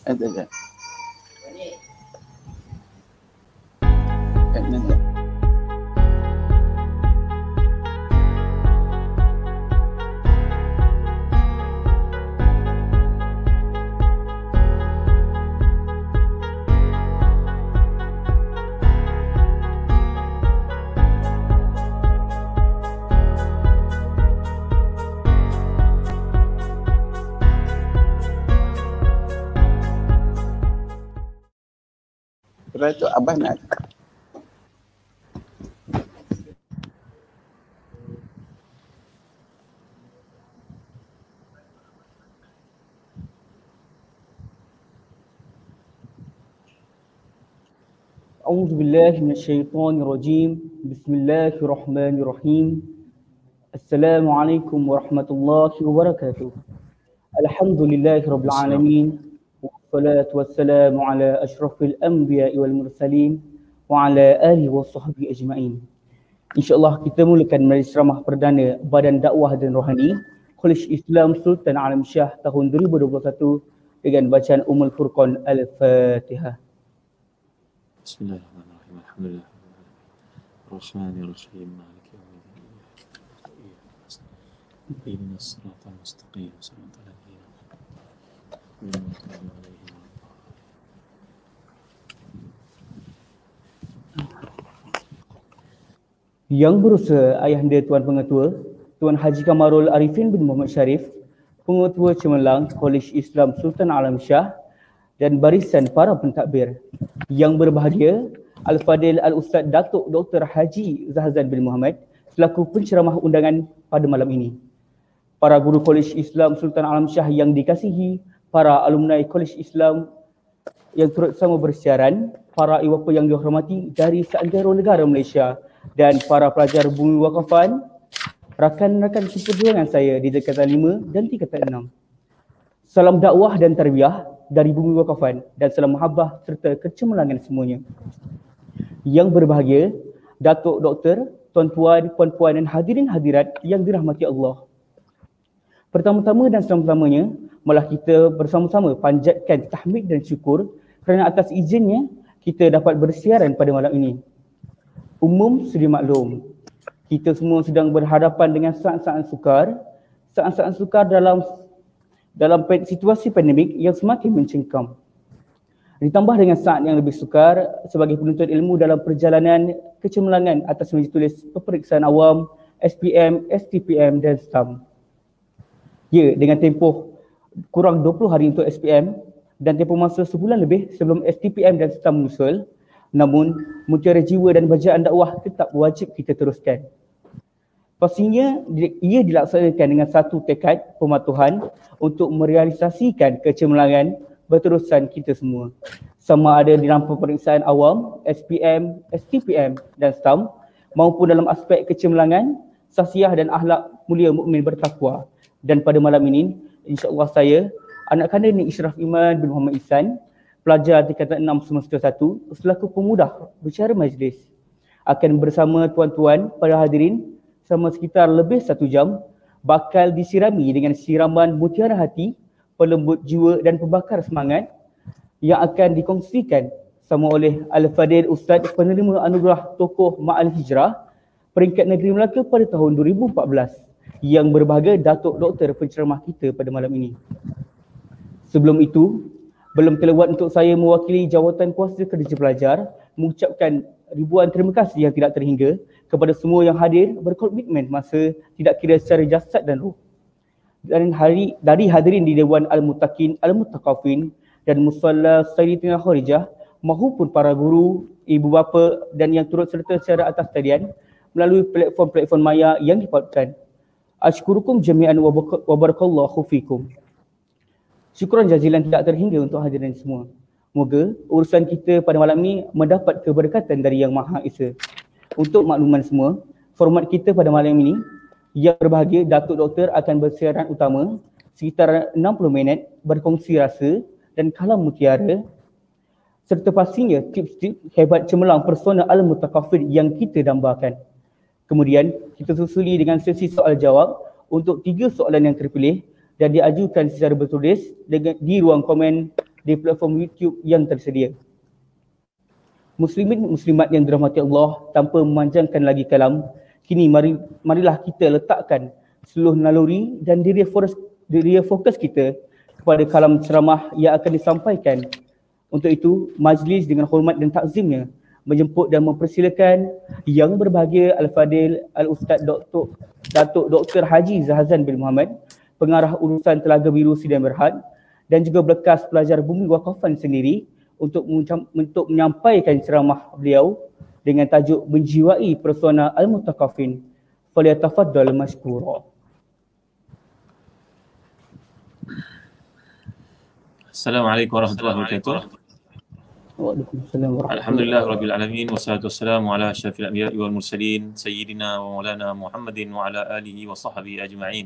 Ada. Lepas tu Abah nak A'udzubillahi minasyaitonirrajim. Bismillahirrahmanirrahim. Assalamualaikum warahmatullahi wabarakatuh. Alhamdulillahirabbil alamin. Wassalatu wassalamu ala asyrafil anbiya'i wal mursalin wa ala alihi washabbihi ajma'in. InsyaAllah kita mulakan majlis ceramah perdana Badan Dakwah dan Rohani Kolej Islam Sultan Alam Shah tahun 2021 dengan bacaan Ummul Furqan Al-Fatihah. Bismillahirrahmanirrahim. Alhamdulillah. Ar-Rahmanir-Rahim. Maliki yaumiddin. Ihdinas siratal mustaqim. Siratal ladzina an'amta alaihim. Yang berusaha ayahanda Tuan Pengetua, Tuan Haji Kamarul Arifin bin Muhammad Sharif, Pengetua Cemerlang Kolej Islam Sultan Alam Shah dan barisan para pentadbir. Yang berbahagia, Al-Fadil Al-Ustaz Datuk Dr. Haji Zahzan bin Muhammad selaku penceramah undangan pada malam ini. Para guru Kolej Islam Sultan Alam Shah yang dikasihi, para alumni Kolej Islam yang turut sama bersiaran, para iwapa yang dihormati dari seantero negara Malaysia dan para pelajar Bumi Wakafan, rakan-rakan seperjuangan saya di tingkatan 5 dan tingkatan 6. Salam dakwah dan tarbiyah dari Bumi Wakafan dan salam mahabbah serta kecemerlangan semuanya. Yang berbahagia, Datuk Doktor, tuan-tuan, puan-puan dan hadirin hadirat yang dirahmati Allah. Pertama-tama dan selama-lamanya, malah kita bersama-sama panjatkan tahmid dan syukur kerana atas izinnya kita dapat bersiaran pada malam ini. Umum sedia maklum, kita semua sedang berhadapan dengan saat-saat sukar dalam situasi pandemik yang semakin mencengkam. Ditambah dengan saat yang lebih sukar sebagai penuntut ilmu dalam perjalanan kecemerlangan atas majlis tulis peperiksaan awam, SPM, STPM dan STAM. Ya, dengan tempoh kurang 20 hari untuk SPM dan tempoh masa sebulan lebih sebelum STPM dan STAM menyusul, namun mutiara jiwa dan bacaan dakwah tetap wajib kita teruskan. Pastinya ia dilaksanakan dengan satu tekad pematuhan untuk merealisasikan kecemerlangan berterusan kita semua. Sama ada di dalam peperiksaan awam, SPM, STPM dan STAM maupun dalam aspek kecemerlangan, sasiah dan akhlak mulia mukmin bertakwa. Dan pada malam ini, insya-Allah saya, anak kandung Ishraf Iman bin Muhammad Ihsan, pelajar tingkatan 6 semester 1 selaku pemudah bicara majlis, akan bersama tuan-tuan para hadirin selama sekitar lebih 1 jam bakal disirami dengan siraman mutiara hati, pelembut jiwa dan pembakar semangat yang akan dikongsikan sama oleh Al-Fadil Ustaz penerima anugerah tokoh Ma'al Hijrah peringkat negeri Melaka pada tahun 2014 yang berbahagia Datuk Doktor penceramah kita pada malam ini. Sebelum itu, belum terlewat untuk saya mewakili Jawatan Kuasa Kerja Pelajar mengucapkan ribuan terima kasih yang tidak terhingga kepada semua yang hadir berkomitmen masa tidak kira secara jasad dan ruh. Dan dari hadirin di Dewan Al-Muttaqin, Al-Muttaqafin dan Musalla Sayyidatina Kharijah maupun para guru, ibu bapa dan yang turut serta secara atas talian melalui platform-platform maya yang dipautkan. Ashkurukum jami'an wa barakallahu fikum. Syukuran jazilan tidak terhingga untuk hadirin semua. Moga urusan kita pada malam ini mendapat keberkatan dari Yang Maha Esa. Untuk makluman semua, format kita pada malam ini, yang berbahagia Datuk Doktor akan bersiaran utama sekitar 60 minit berkongsi rasa dan kalam mutiara serta pastinya tips-tips hebat cemerlang persona Al-Muttaqafin yang kita dambakan. Kemudian kita susuli dengan sesi soal jawab untuk 3 soalan yang terpilih dan diajukan secara bertulis di ruang komen di platform YouTube yang tersedia. Muslimin muslimat yang dirahmati Allah, tanpa memanjangkan lagi kalam, kini marilah kita letakkan seluruh naluri dan diri fokus kita kepada kalam ceramah yang akan disampaikan. Untuk itu, majlis dengan hormat dan takzimnya menjemput dan mempersilakan Yang Berbahagia Al-Fadil Al-Ustaz Datuk Dr. Haji Zahazan bin Muhammad, Pengarah Urusan Telaga Biru Sidang Berhad, dan juga bekas pelajar Bumi Waqafan sendiri untuk menyampaikan ceramah beliau dengan tajuk Menjiwai Persona Al-Mutakafin. Falyatafaddal mashkura. Assalamualaikum warahmatullahi wabarakatuh. Waalaikumsalam warahmatullahi Alhamdulillah Rabbil Alamin, wassalatu wassalamu ala asyrafil anbiya'i wal mursalin, Sayyidina wa maulana Muhammadin wa ala alihi wa sahbihi ajma'in.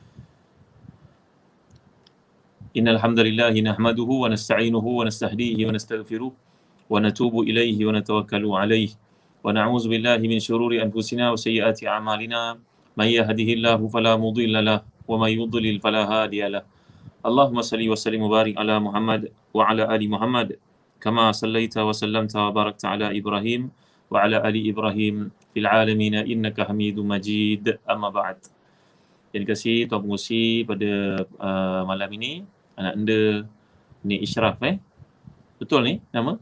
Innal hamdalillah nahmaduhu wa nasta'inuhu wa nastahdihi wa nastaghfiruh wa natubu ilaihi wa natawakkalu alaihi wa na'udzu billahi min syururi anfusina wa sayyiati a'malina, may yahdihillahu fala mudilla lahu wa may yudlil fala hadiya lahu. Allahumma salli wa sallim wa barik ala Muhammad wa ala ali Muhammad kama sallaita wa sallamta wa barakta ala Ibrahim wa ala ali Ibrahim fil alamin innaka Hamidum Majid. Amma ba'd. Yang dikasihi Tuan Pengerusi pada malam ini, anak anda ni Ishraf betul ni nama?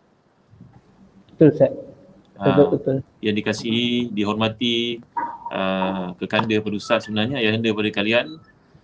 Betul Ustaz. Betul. Yang dikasihi, dihormati kekanda pada Ustaz sebenarnya, ayah anda pada kalian,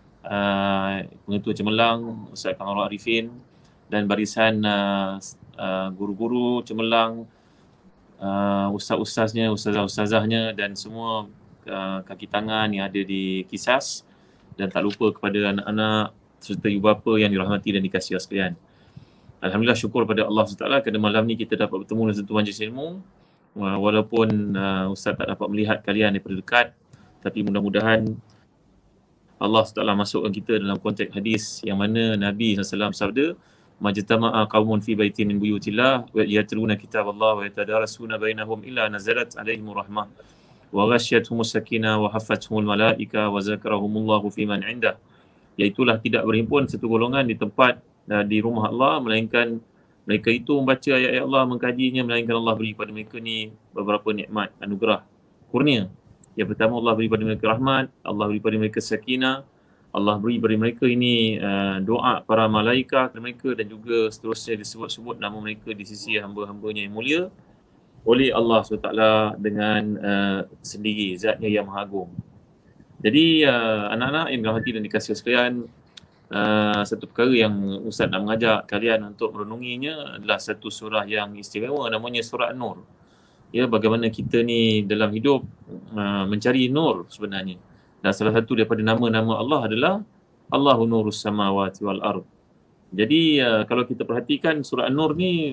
Pengetua Cemerlang Ustaz Kamarul Arifin dan barisan guru-guru Cemerlang, ustaz-ustaznya, ustazah-ustazahnya dan semua kaki tangan yang ada di Kisas, dan tak lupa kepada anak-anak serta ibu bapa yang dirahmati dan dikasihi sekalian. Alhamdulillah, syukur pada Allah SWT kerana malam ni kita dapat bertemu dalam satu majlis ilmu. Walaupun Ustaz tak dapat melihat kalian daripada dekat, tapi mudah-mudahan Allah SWT masukkan kita dalam konteks hadis yang mana Nabi SAW sabda, majtama'a qaumun fi baitin min buyutillah wa yatluna kitaballah wa yatadarasuna bainahum illa nazalat alaihimur rahmah wa ghasyiyatuhumus sakinah wa haffathumul malaika wa zakarahumullahu fi man 'indah. Iaitulah tidak berhimpun satu golongan di tempat di rumah Allah melainkan mereka itu membaca ayat-ayat Allah, mengkajinya, melainkan Allah beri kepada mereka ni beberapa nikmat, anugerah, kurnia. Yang pertama, Allah beri kepada mereka rahmat, Allah beri kepada mereka sakinah, Allah beri kepada mereka ini doa para malaikat kepada mereka, dan juga seterusnya disebut-sebut nama mereka di sisi hamba-hambanya yang mulia oleh Allah SWT dengan sendiri, zatnya yang maha agung. Jadi anak-anak yang dirahmati dan dikasihi sekalian, satu perkara yang Ustaz nak mengajak kalian untuk merenunginya adalah satu surah yang istimewa, namanya surah An-Nur. Ya, bagaimana kita ni dalam hidup mencari nur sebenarnya. Dan salah satu daripada nama-nama Allah adalah Allahu Nurus Samawati wal Ard. Jadi kalau kita perhatikan surah An-Nur ni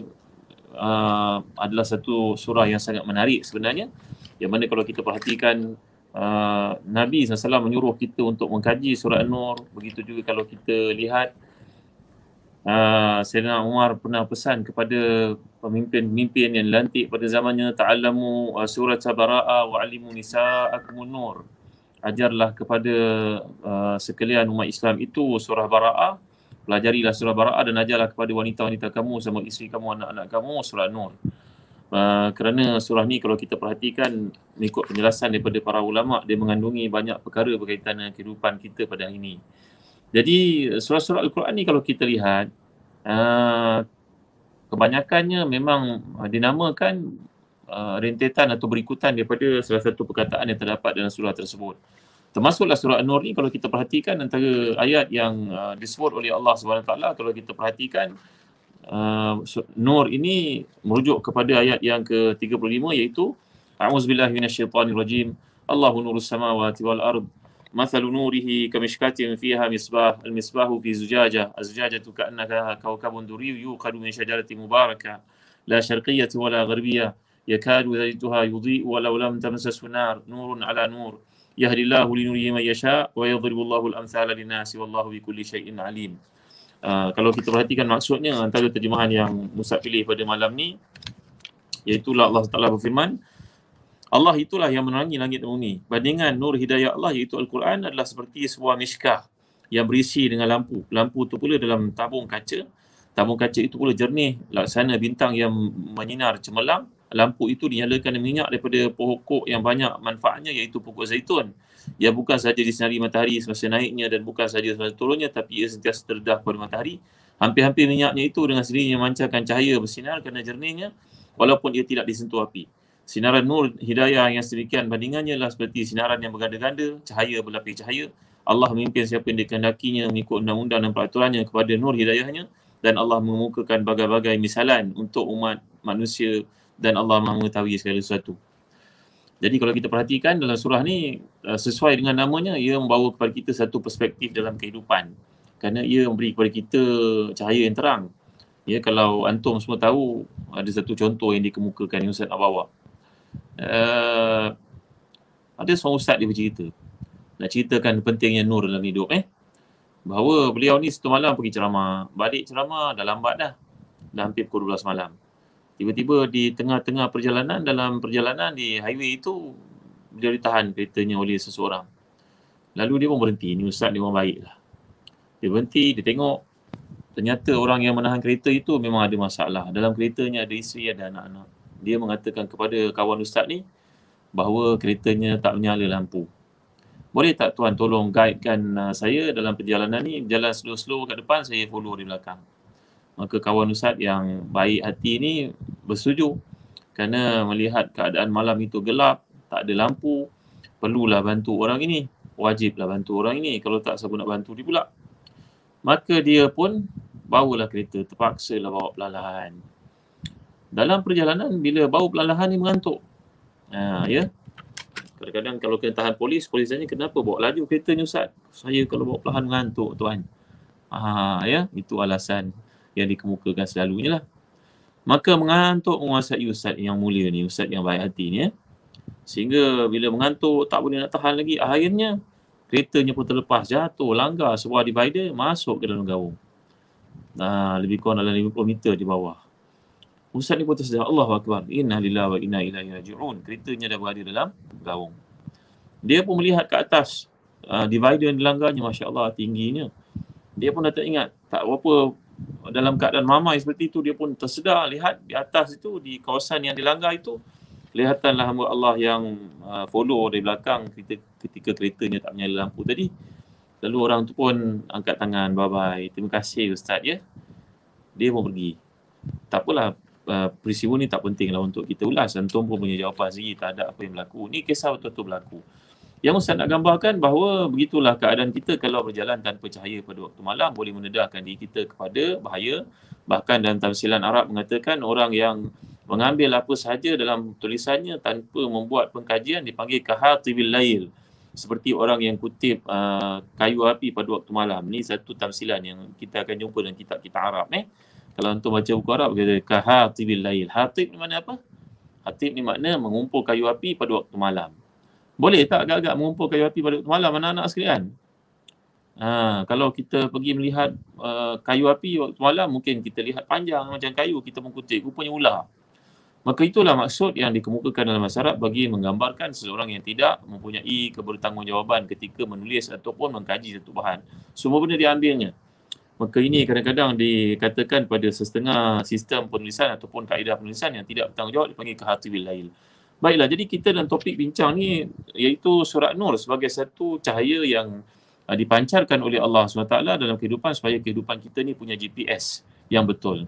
adalah satu surah yang sangat menarik sebenarnya, yang mana kalau kita perhatikan Nabi SAW menyuruh kita untuk mengkaji surah An-Nur. Begitu juga kalau kita lihat Sayyidina Umar pernah pesan kepada pemimpin-pemimpin yang lantik pada zamannya, ta'allamu surah Bara'ah wa'alimu nisa'akumun nur. Ajarlah kepada sekalian umat Islam itu surah Bara'ah, pelajarilah surah Bara'ah dan ajarlah kepada wanita-wanita kamu sama isteri kamu, anak-anak kamu surah Nur. Kerana surah ni kalau kita perhatikan mengikut penjelasan daripada para ulama, dia mengandungi banyak perkara berkaitan dengan kehidupan kita pada hari ini. Jadi surah-surah Al-Quran ni kalau kita lihat, kebanyakannya memang dinamakan rentetan atau berikutan daripada salah satu perkataan yang terdapat dalam surah tersebut. Termasuklah surah An-Nur ni kalau kita perhatikan, antara ayat yang disebut oleh Allah SWT, kalau kita perhatikan Nur ini merujuk kepada ayat yang ke-35, iaitu A'udzubillahi minasyaitonirrajim. Allahu nurus samawati wal ard. Mathalu nurihi kamishkatin fiha misbah. Al-misbahu fi zujajah. Az-zujajatu ka'annaka kawkabun duriyyu yuqadu min syajaratin mubarakah la syarqiyyatin wala gharbiyah yakadu zaytuha yudhi'u walau lam tamsashu nar. Nurun ala nur. Yahdillahu linurihi man yasha' wa yadhribullahu al-amthala lin-nasi wallahu bikulli syai'in alim. Kalau kita perhatikan maksudnya, antara terjemahan yang Ustaz pilih pada malam ni, iaitu Allah Ta'ala berfirman, Allah itulah yang menerangi langit dan bumi. Bandingan nur hidayah Allah iaitu Al-Quran adalah seperti sebuah miskah yang berisi dengan lampu. Lampu tu pula dalam tabung kaca, Tabung kaca itu pula jernih, laksana bintang yang menyinar cemerlang. Lampu itu dinyalakan dengan minyak daripada pokok yang banyak manfaatnya, iaitu pokok zaitun. Ia bukan sahaja disinari matahari semasa naiknya dan bukan sahaja semasa turunnya, tapi ia sentiasa terdedah pada matahari. Hampir-hampir minyaknya itu dengan sendirinya memancarkan cahaya bersinar kerana jernihnya, walaupun ia tidak disentuh api. Sinaran nur hidayah yang sedemikian bandingannya adalah seperti sinaran yang berganda-ganda, cahaya berlapis cahaya. Allah memimpin siapa yang dikehendakinya mengikut undang-undang dan peraturannya kepada nur hidayahnya, dan Allah mengemukakan bagai-bagai misalan untuk umat manusia, dan Allah Maha mengetahui segala sesuatu. Jadi kalau kita perhatikan dalam surah ni, sesuai dengan namanya, ia membawa kepada kita satu perspektif dalam kehidupan. Kerana ia memberi kepada kita cahaya yang terang. Ya, kalau antum semua tahu, ada satu contoh yang dikemukakan yang Ustaz nak bawa. Ada seorang ustaz dia bercerita, nak ceritakan pentingnya nur dalam hidup. Bahawa beliau ni satu malam pergi ceramah, balik ceramah dah lambat dah hampir pukul 12 malam. Tiba-tiba di tengah-tengah perjalanan, dalam perjalanan di highway itu, beliau ditahan keretanya oleh seseorang. Lalu dia pun berhenti, ni ustaz ni orang baik lah. Dia berhenti, dia tengok, ternyata orang yang menahan kereta itu memang ada masalah. Dalam keretanya ada isteri, ada anak-anak. Dia mengatakan kepada kawan ustaz ni bahawa keretanya tak menyala lampu. Boleh tak tuan tolong guidekan saya dalam perjalanan ni, jalan slow-slow kat depan, saya follow di belakang. Maka kawan ustaz yang baik hati ni bersetuju, kerana melihat keadaan malam itu gelap, tak ada lampu, perlulah bantu orang ini, wajiblah bantu orang ini, kalau tak siapa nak bantu dia pula. Maka dia pun bawalah kereta, terpaksalah bawa perlahan-lahan. Dalam perjalanan, bila bawa perlahan-lahan ni mengantuk. Ya. Kadang-kadang kalau kena tahan polis tanya, kenapa bawa laju kereta ni ustaz? Saya kalau bawa perlahan mengantuk tuan. Ya, itu alasan yang dikemukakan selalunya lah. Maka mengantuk menguasai ustaz yang mulia ni, ustaz yang baik hati ni, sehingga bila mengantuk tak boleh nak tahan lagi, akhirnya keretanya pun terlepas, jatuh, langgar sebuah divider, masuk ke dalam gaung. Lebih kurang dalam 50 meter di bawah. Ustaz ni pun tersedar, Allahu Akbar, inna lillahi wa inna ilaihi raji'un. Keretanya dah berada dalam gaung. Dia pun melihat ke atas, divider yang dilanggarnya, Masya Allah, tingginya. Dia pun dah tak ingat, tak berapa dalam keadaan mamai seperti itu, dia pun tersedar lihat di atas itu, di kawasan yang dilanggar itu, lihatanlah hamba Allah yang follow dari belakang ketika keretanya tak menyala lampu tadi. Lalu orang tu pun angkat tangan, bye-bye, terima kasih ustaz ya. Dia pun pergi. Tak apalah, peristiwa ni tak penting lah untuk kita ulas. Antum pun punya jawapan sendiri terhadap apa yang berlaku. Ni kisah betul-betul berlaku. Yang Ustaz nak gambarkan bahawa begitulah keadaan kita kalau berjalan tanpa cahaya pada waktu malam, boleh mendedahkan diri kita kepada bahaya. Bahkan dalam tafsiran Arab mengatakan orang yang mengambil apa sahaja dalam tulisannya tanpa membuat pengkajian dipanggil kahatibil lail. Seperti orang yang kutip kayu api pada waktu malam. Ni satu tafsiran yang kita akan jumpa dalam kitab-kitab Arab. Kalau antum baca buku Arab, kata kahatibil lail. Hatib ni makna apa? Hatib ni makna mengumpul kayu api pada waktu malam. Boleh tak agak-agak mengumpul kayu api pada waktu malam, anak-anak sekalian? Kalau kita pergi melihat kayu api waktu malam, mungkin kita lihat panjang macam kayu, kita mengkutip, rupanya ular. Maka itulah maksud yang dikemukakan dalam masyarakat bagi menggambarkan seseorang yang tidak mempunyai kebertanggungjawaban ketika menulis ataupun mengkaji satu bahan. Semua benda diambilnya. Maka ini kadang-kadang dikatakan pada setengah sistem penulisan ataupun kaedah penulisan yang tidak bertanggungjawab dipanggil kahatibil lail. Baiklah, jadi kita dalam topik bincang ni iaitu surat Nur sebagai satu cahaya yang dipancarkan oleh Allah SWT dalam kehidupan supaya kehidupan kita ni punya GPS yang betul.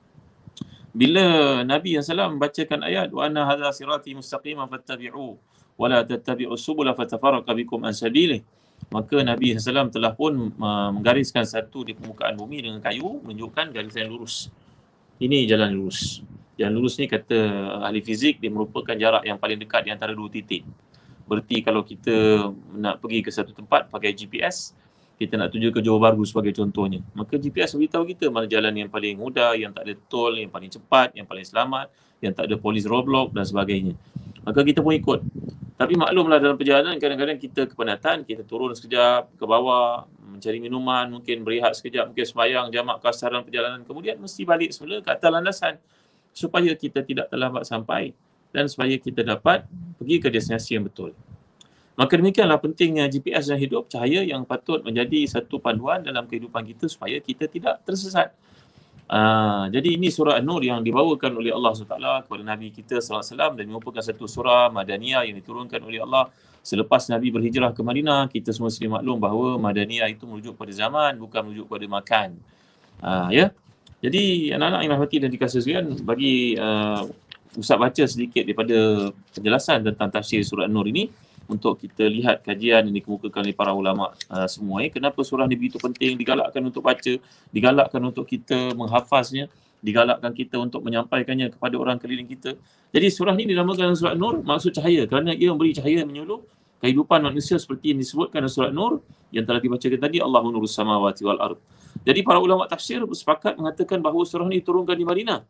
Bila Nabi SAW membacakan ayat wa anna hadza sirati mustaqiman fattabi'u wa la tattabi'us subula fatafarraqa bikum an sabilihi, maka Nabi SAW telah pun menggariskan satu di permukaan bumi dengan kayu menunjukkan garisan lurus. Ini jalan lurus. Jalan lurus ni kata ahli fizik dia merupakan jarak yang paling dekat di antara dua titik. Berarti kalau kita nak pergi ke satu tempat pakai GPS, kita nak tuju ke Johor Bahru sebagai contohnya, maka GPS beritahu kita mana jalan yang paling mudah, yang tak ada tol, yang paling cepat, yang paling selamat, yang tak ada polis roadblock dan sebagainya. Maka kita pun ikut. Tapi maklumlah dalam perjalanan kadang-kadang kita kepenatan, kita turun sekejap ke bawah, mencari minuman, mungkin berehat sekejap, mungkin sembahyang jamak kasar dalam perjalanan, kemudian mesti balik semula ke atas landasan supaya kita tidak terlambat sampai dan supaya kita dapat pergi ke destinasi yang betul. Maka demikianlah pentingnya GPS dalam hidup, cahaya yang patut menjadi satu panduan dalam kehidupan kita supaya kita tidak tersesat. Jadi ini surah An-Nur yang dibawakan oleh Allah SWT kepada Nabi kita SAW dan merupakan satu surah Madaniyah yang diturunkan oleh Allah selepas Nabi berhijrah ke Madinah. Kita semua sedia maklum bahawa Madaniyah itu merujuk pada zaman, bukan merujuk pada makan. Ya. Jadi anak-anak yang rahmati dan dikasihi sekalian, bagi Ustaz baca sedikit daripada penjelasan tentang tafsir surah An-Nur ini untuk kita lihat kajian yang dikemukakan oleh para ulama semua. Kenapa surah ni begitu penting, digalakkan untuk baca, digalakkan untuk kita menghafaznya, digalakkan kita untuk menyampaikannya kepada orang keliling kita. Jadi surah ni dinamakan surah Nur, maksud cahaya, kerana ia memberi cahaya menyuluh kehidupan manusia seperti yang disebutkan dalam surah Nur yang telah dibacakan tadi, Allahu nurus samawati wal ard. Jadi para ulama tafsir bersepakat mengatakan bahawa surah ni diturunkan di Madinah.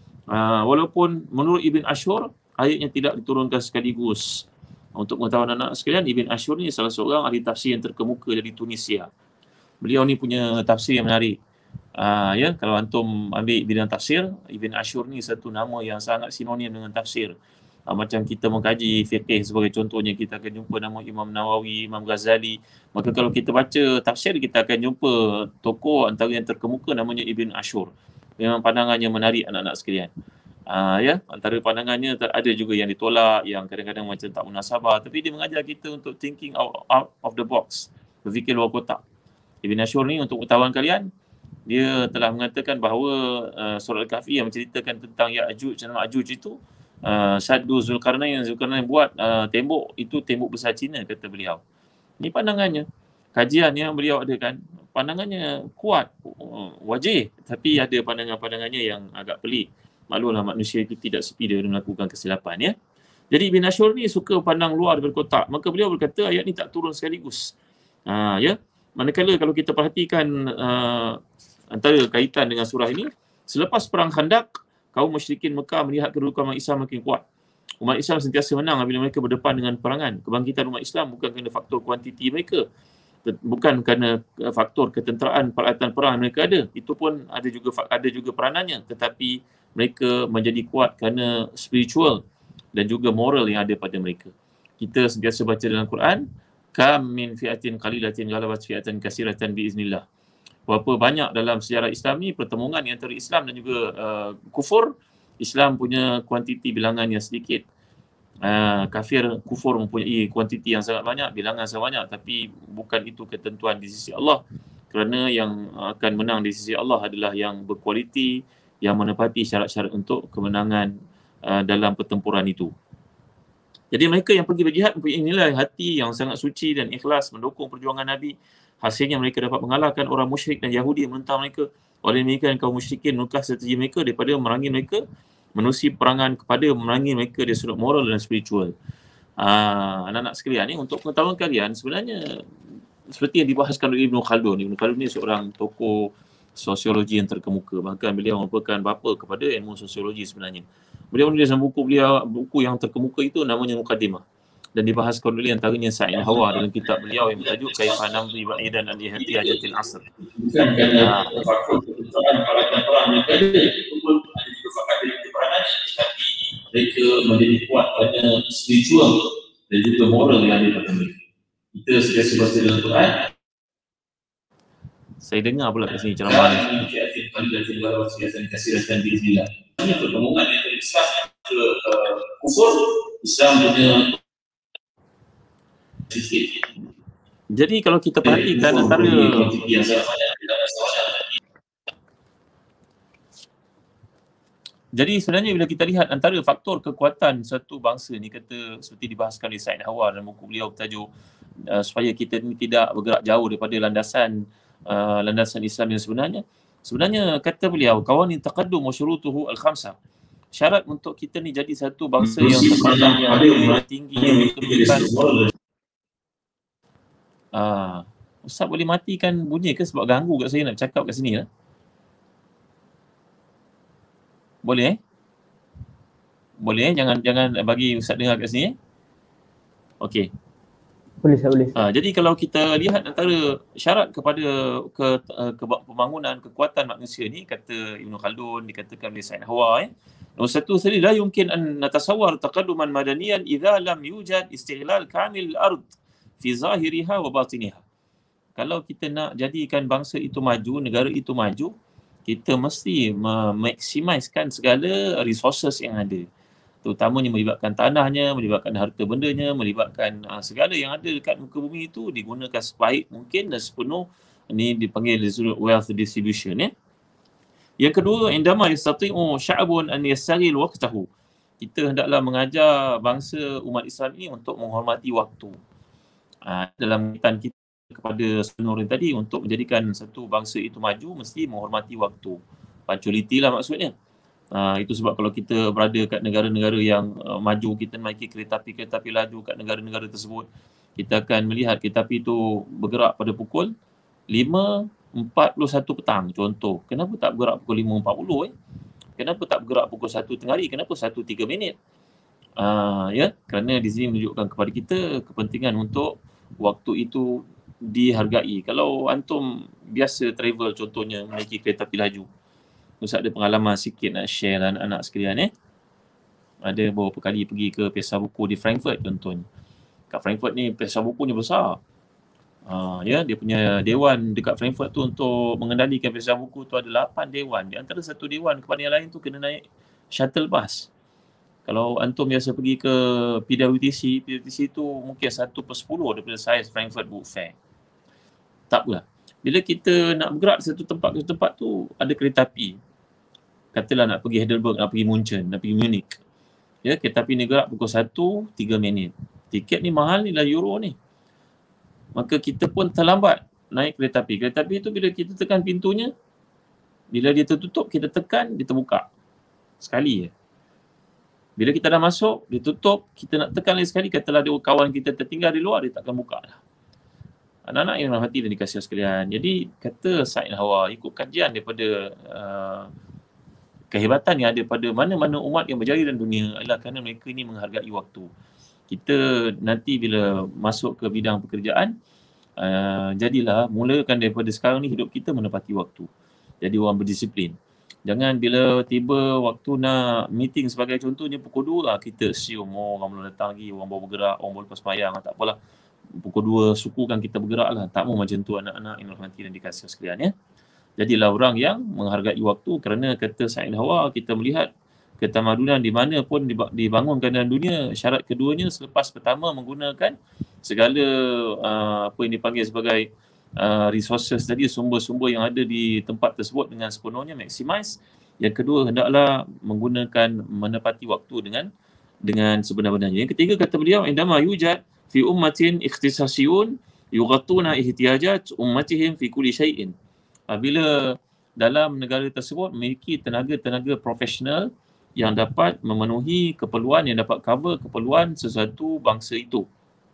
Walaupun menurut Ibn Ashur ayatnya tidak diturunkan sekaligus. Untuk pengetahuan anak sekalian, Ibn Ashur ni salah seorang ahli tafsir yang terkemuka dari Tunisia. Beliau ni punya tafsir yang menarik. Ya, kalau antum ambil bidang tafsir, Ibn Ashur ni satu nama yang sangat sinonim dengan tafsir. Macam kita mengkaji fiqh sebagai contohnya, kita akan jumpa nama Imam Nawawi, Imam Ghazali. Maka kalau kita baca tafsir, kita akan jumpa tokoh antara yang terkemuka namanya Ibn Ashur. Memang pandangannya menarik anak-anak sekalian. Ya, antara pandangannya ada juga yang ditolak, yang kadang-kadang macam tak munasabah, tapi dia mengajar kita untuk thinking out of the box, berfikir luar kotak. Ibn Ashur ni, untuk pengetahuan kalian, dia telah mengatakan bahawa surah Al-Kahfi yang menceritakan tentang Ya'juj dan Ma'juj itu Saddu Zulkarnain buat tembok itu tembok besar Cina, kata beliau. Ini pandangannya. Kajian yang beliau adakan, pandangannya kuat, wajih, tapi ada pandangan-pandangannya yang agak pelik. Maklumlah manusia itu tidak sepi dia melakukan kesilapan, ya. Jadi Ibn Ashur ni suka pandang luar daripada kotak. Maka beliau berkata ayat ni tak turun sekaligus. Ya. Manakala kalau kita perhatikan antara kaitan dengan surah ini, selepas perang Khandaq, kaum musyrikin Mekah melihat kedudukan umat Islam makin kuat. Umat Islam sentiasa menang apabila mereka berdepan dengan perangan. Kebangkitan umat Islam bukan kerana faktor kuantiti mereka, bukan kerana faktor ketenteraan peralatan perang mereka ada. Itu pun ada juga peranannya, tetapi mereka menjadi kuat kerana spiritual dan juga moral yang ada pada mereka. Kita sentiasa baca dalam Quran, kam min fi'atin qalilatin ghalabat fi'atan katsiratan biiznillah. Berapa banyak dalam sejarah Islam ni pertemuan antara Islam dan juga kufur. Islam punya kuantiti bilangan yang sedikit. Kufur mempunyai kuantiti yang sangat banyak, bilangan sangat banyak, tapi bukan itu ketentuan di sisi Allah. Kerana yang akan menang di sisi Allah adalah yang berkualiti, yang menepati syarat-syarat untuk kemenangan dalam pertempuran itu. Jadi mereka yang pergi berjihad mempunyai nilai hati yang sangat suci dan ikhlas mendukung perjuangan Nabi. Hasilnya mereka dapat mengalahkan orang musyrik dan Yahudi yang menentang mereka. Oleh demikian kaum musyrikin menukar strategi mereka daripada memerangi mereka, menerusi perangan kepada memerangi mereka dari sudut moral dan spiritual. Anak-anak sekalian ni, untuk pengetahuan kalian, sebenarnya seperti yang dibahaskan oleh Ibn Khaldun. Ibn Khaldun ni seorang tokoh sosiologi yang terkemuka. Bahkan beliau merupakan bapa kepada ilmu sosiologi sebenarnya. Beliau menulis dalam buku yang terkemuka itu namanya Muqaddimah. Dan dibahaskan oleh antaranya Sa'id Hawa dalam kitab beliau yang bertajuk Kaifa Namdi Ba'idan an Ihtiyajatil Asr. Bukan kerana faktor ketenteraan peralatan perang mereka ada, itu pun ada juga faktor dari peranan, tapi mereka menjadi kuat kerana spiritual dan juga moral yang ada pada mereka. Kita sentiasa baca dalam Quran. Saya dengar pula kat sini ceramah ni. Ini pertemuan antara Islam ke kufur, Islam punya sikit. Jadi kalau kita perhatikan antara Jadi sebenarnya bila kita lihat antara faktor kekuatan satu bangsa ni, kata seperti dibahaskan oleh Sa'id Hawa dalam buku beliau bertajuk supaya kita ni tidak bergerak jauh daripada landasan Islam yang sebenarnya. Sebenarnya kata beliau, kawani taqaddum wa syurutuhu al-khamsah. Syarat untuk kita ni jadi satu bangsa yang terpandang yang tinggi, yang berkedudukan. Ustaz boleh matikan bunyi ke sebab ganggu kat saya nak cakap kat sini lah. Boleh? Boleh, jangan bagi Ustaz dengar kat sini. Okey. Boleh, saya boleh. Jadi kalau kita lihat antara syarat kepada pembangunan kekuatan manusia ni, kata Ibn Khaldun, dikatakan oleh Sa'id Hawa, nombor satu sekali, la yumkin an natasawwar taqadduman madaniyan idza lam yujad istiqlal kamil al-ard fi zahiriha wa batiniha. Kalau kita nak jadikan bangsa itu maju, negara itu maju, kita mesti memaksimiskan segala resources yang ada. Terutamanya melibatkan tanahnya, melibatkan harta bendanya, melibatkan segala yang ada dekat muka bumi itu digunakan sebaik mungkin dan sepenuh. Ini dipanggil wealth distribution ya. Yang kedua, indama yastati'u sya'bun an yastaghil waqtahu. Kita hendaklah mengajar bangsa umat Islam ini untuk menghormati waktu. Dalam kaitan kita kepada Nur tadi, untuk menjadikan satu bangsa itu maju mesti menghormati waktu. Punctuality lah maksudnya. Itu sebab kalau kita berada kat negara-negara yang maju, kita naiki kereta api laju kat negara-negara tersebut, kita akan melihat kereta api itu bergerak pada pukul 5.41 petang contoh. Kenapa tak bergerak pukul 5.40 Kenapa tak bergerak pukul 1 tengah hari? Kenapa 1.03 minit? Ya, kerana di sini menunjukkan kepada kita kepentingan untuk waktu itu dihargai. Kalau antum biasa travel contohnya menaiki kereta api laju, Ustaz ada pengalaman sikit nak share lah anak-anak sekalian Ada beberapa kali pergi ke Pesta Buku di Frankfurt contohnya. Kat Frankfurt ni Pesta Bukunya besar. Ya, dia punya dewan dekat Frankfurt tu untuk mengendalikan Pesta Buku tu ada 8 dewan. Di antara satu dewan kepada yang lain tu kena naik shuttle bus. Kalau antum biasa pergi ke PWTC tu mungkin 1/10 daripada saiz Frankfurt Book Fair. Tak apalah. Bila kita nak bergerak satu tempat ke tempat tu ada kereta api. Katalah nak pergi Heidelberg, nak pergi Munchen, nak pergi Munich. Ya, kereta api ni gerak pukul 1.03 minit. Tiket ni mahal ni lah euro ni. Maka kita pun terlambat naik kereta api. Kereta api tu bila kita tekan pintunya, bila dia tertutup, kita tekan, dia terbuka. Sekali je. Bila kita dah masuk, dia tutup, kita nak tekan lagi sekali, katalah ada kawan kita tertinggal di luar, dia takkan buka dah. Anak-anak yang rahmati dan dikasihi sekalian. Jadi kata Said Hawa, ikut kajian daripada kehebatan yang ada pada mana-mana umat yang berjaya dalam dunia adalah kerana mereka ini menghargai waktu. Kita nanti bila masuk ke bidang pekerjaan, jadilah mulakan daripada sekarang ni hidup kita menepati waktu. Jadi orang berdisiplin. Jangan bila tiba waktu nak meeting sebagai contohnya pukul 2 kita assume orang belum datang lagi, orang baru bergerak, orang baru lepas sembahyang, tak apalah. Pukul 2 sukukan kita bergerak lah. Tak mau macam tu anak-anak yang rahmati dan dikasihi sekalian Jadilah orang yang menghargai waktu kerana kata Said Hawa, kita melihat ketamadunan di mana pun dibangunkan dalam dunia, syarat keduanya selepas pertama menggunakan segala apa yang dipanggil sebagai resources tadi, sumber-sumber yang ada di tempat tersebut dengan sepenuhnya maximize. Yang kedua, hendaklah menggunakan menepati waktu dengan sebenar-benarnya. Yang ketiga kata beliau, indama yujad fi ummatin ikhtisasiyun yughattuna ihtiyajat ummatihim fi kulli syai'in. Bila dalam negara tersebut memiliki tenaga-tenaga profesional yang dapat memenuhi keperluan, yang dapat cover keperluan sesuatu bangsa itu.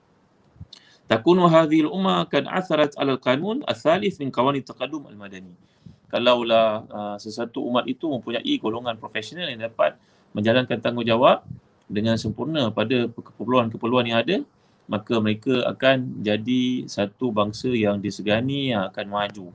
Takunu hadhil umma kad atharat ala al-qanun al-thalith min qawanit taqaddum al-madani. Kalaulah sesuatu umat itu mempunyai golongan profesional yang dapat menjalankan tanggungjawab dengan sempurna pada keperluan-keperluan yang ada, maka mereka akan jadi satu bangsa yang disegani, yang akan maju.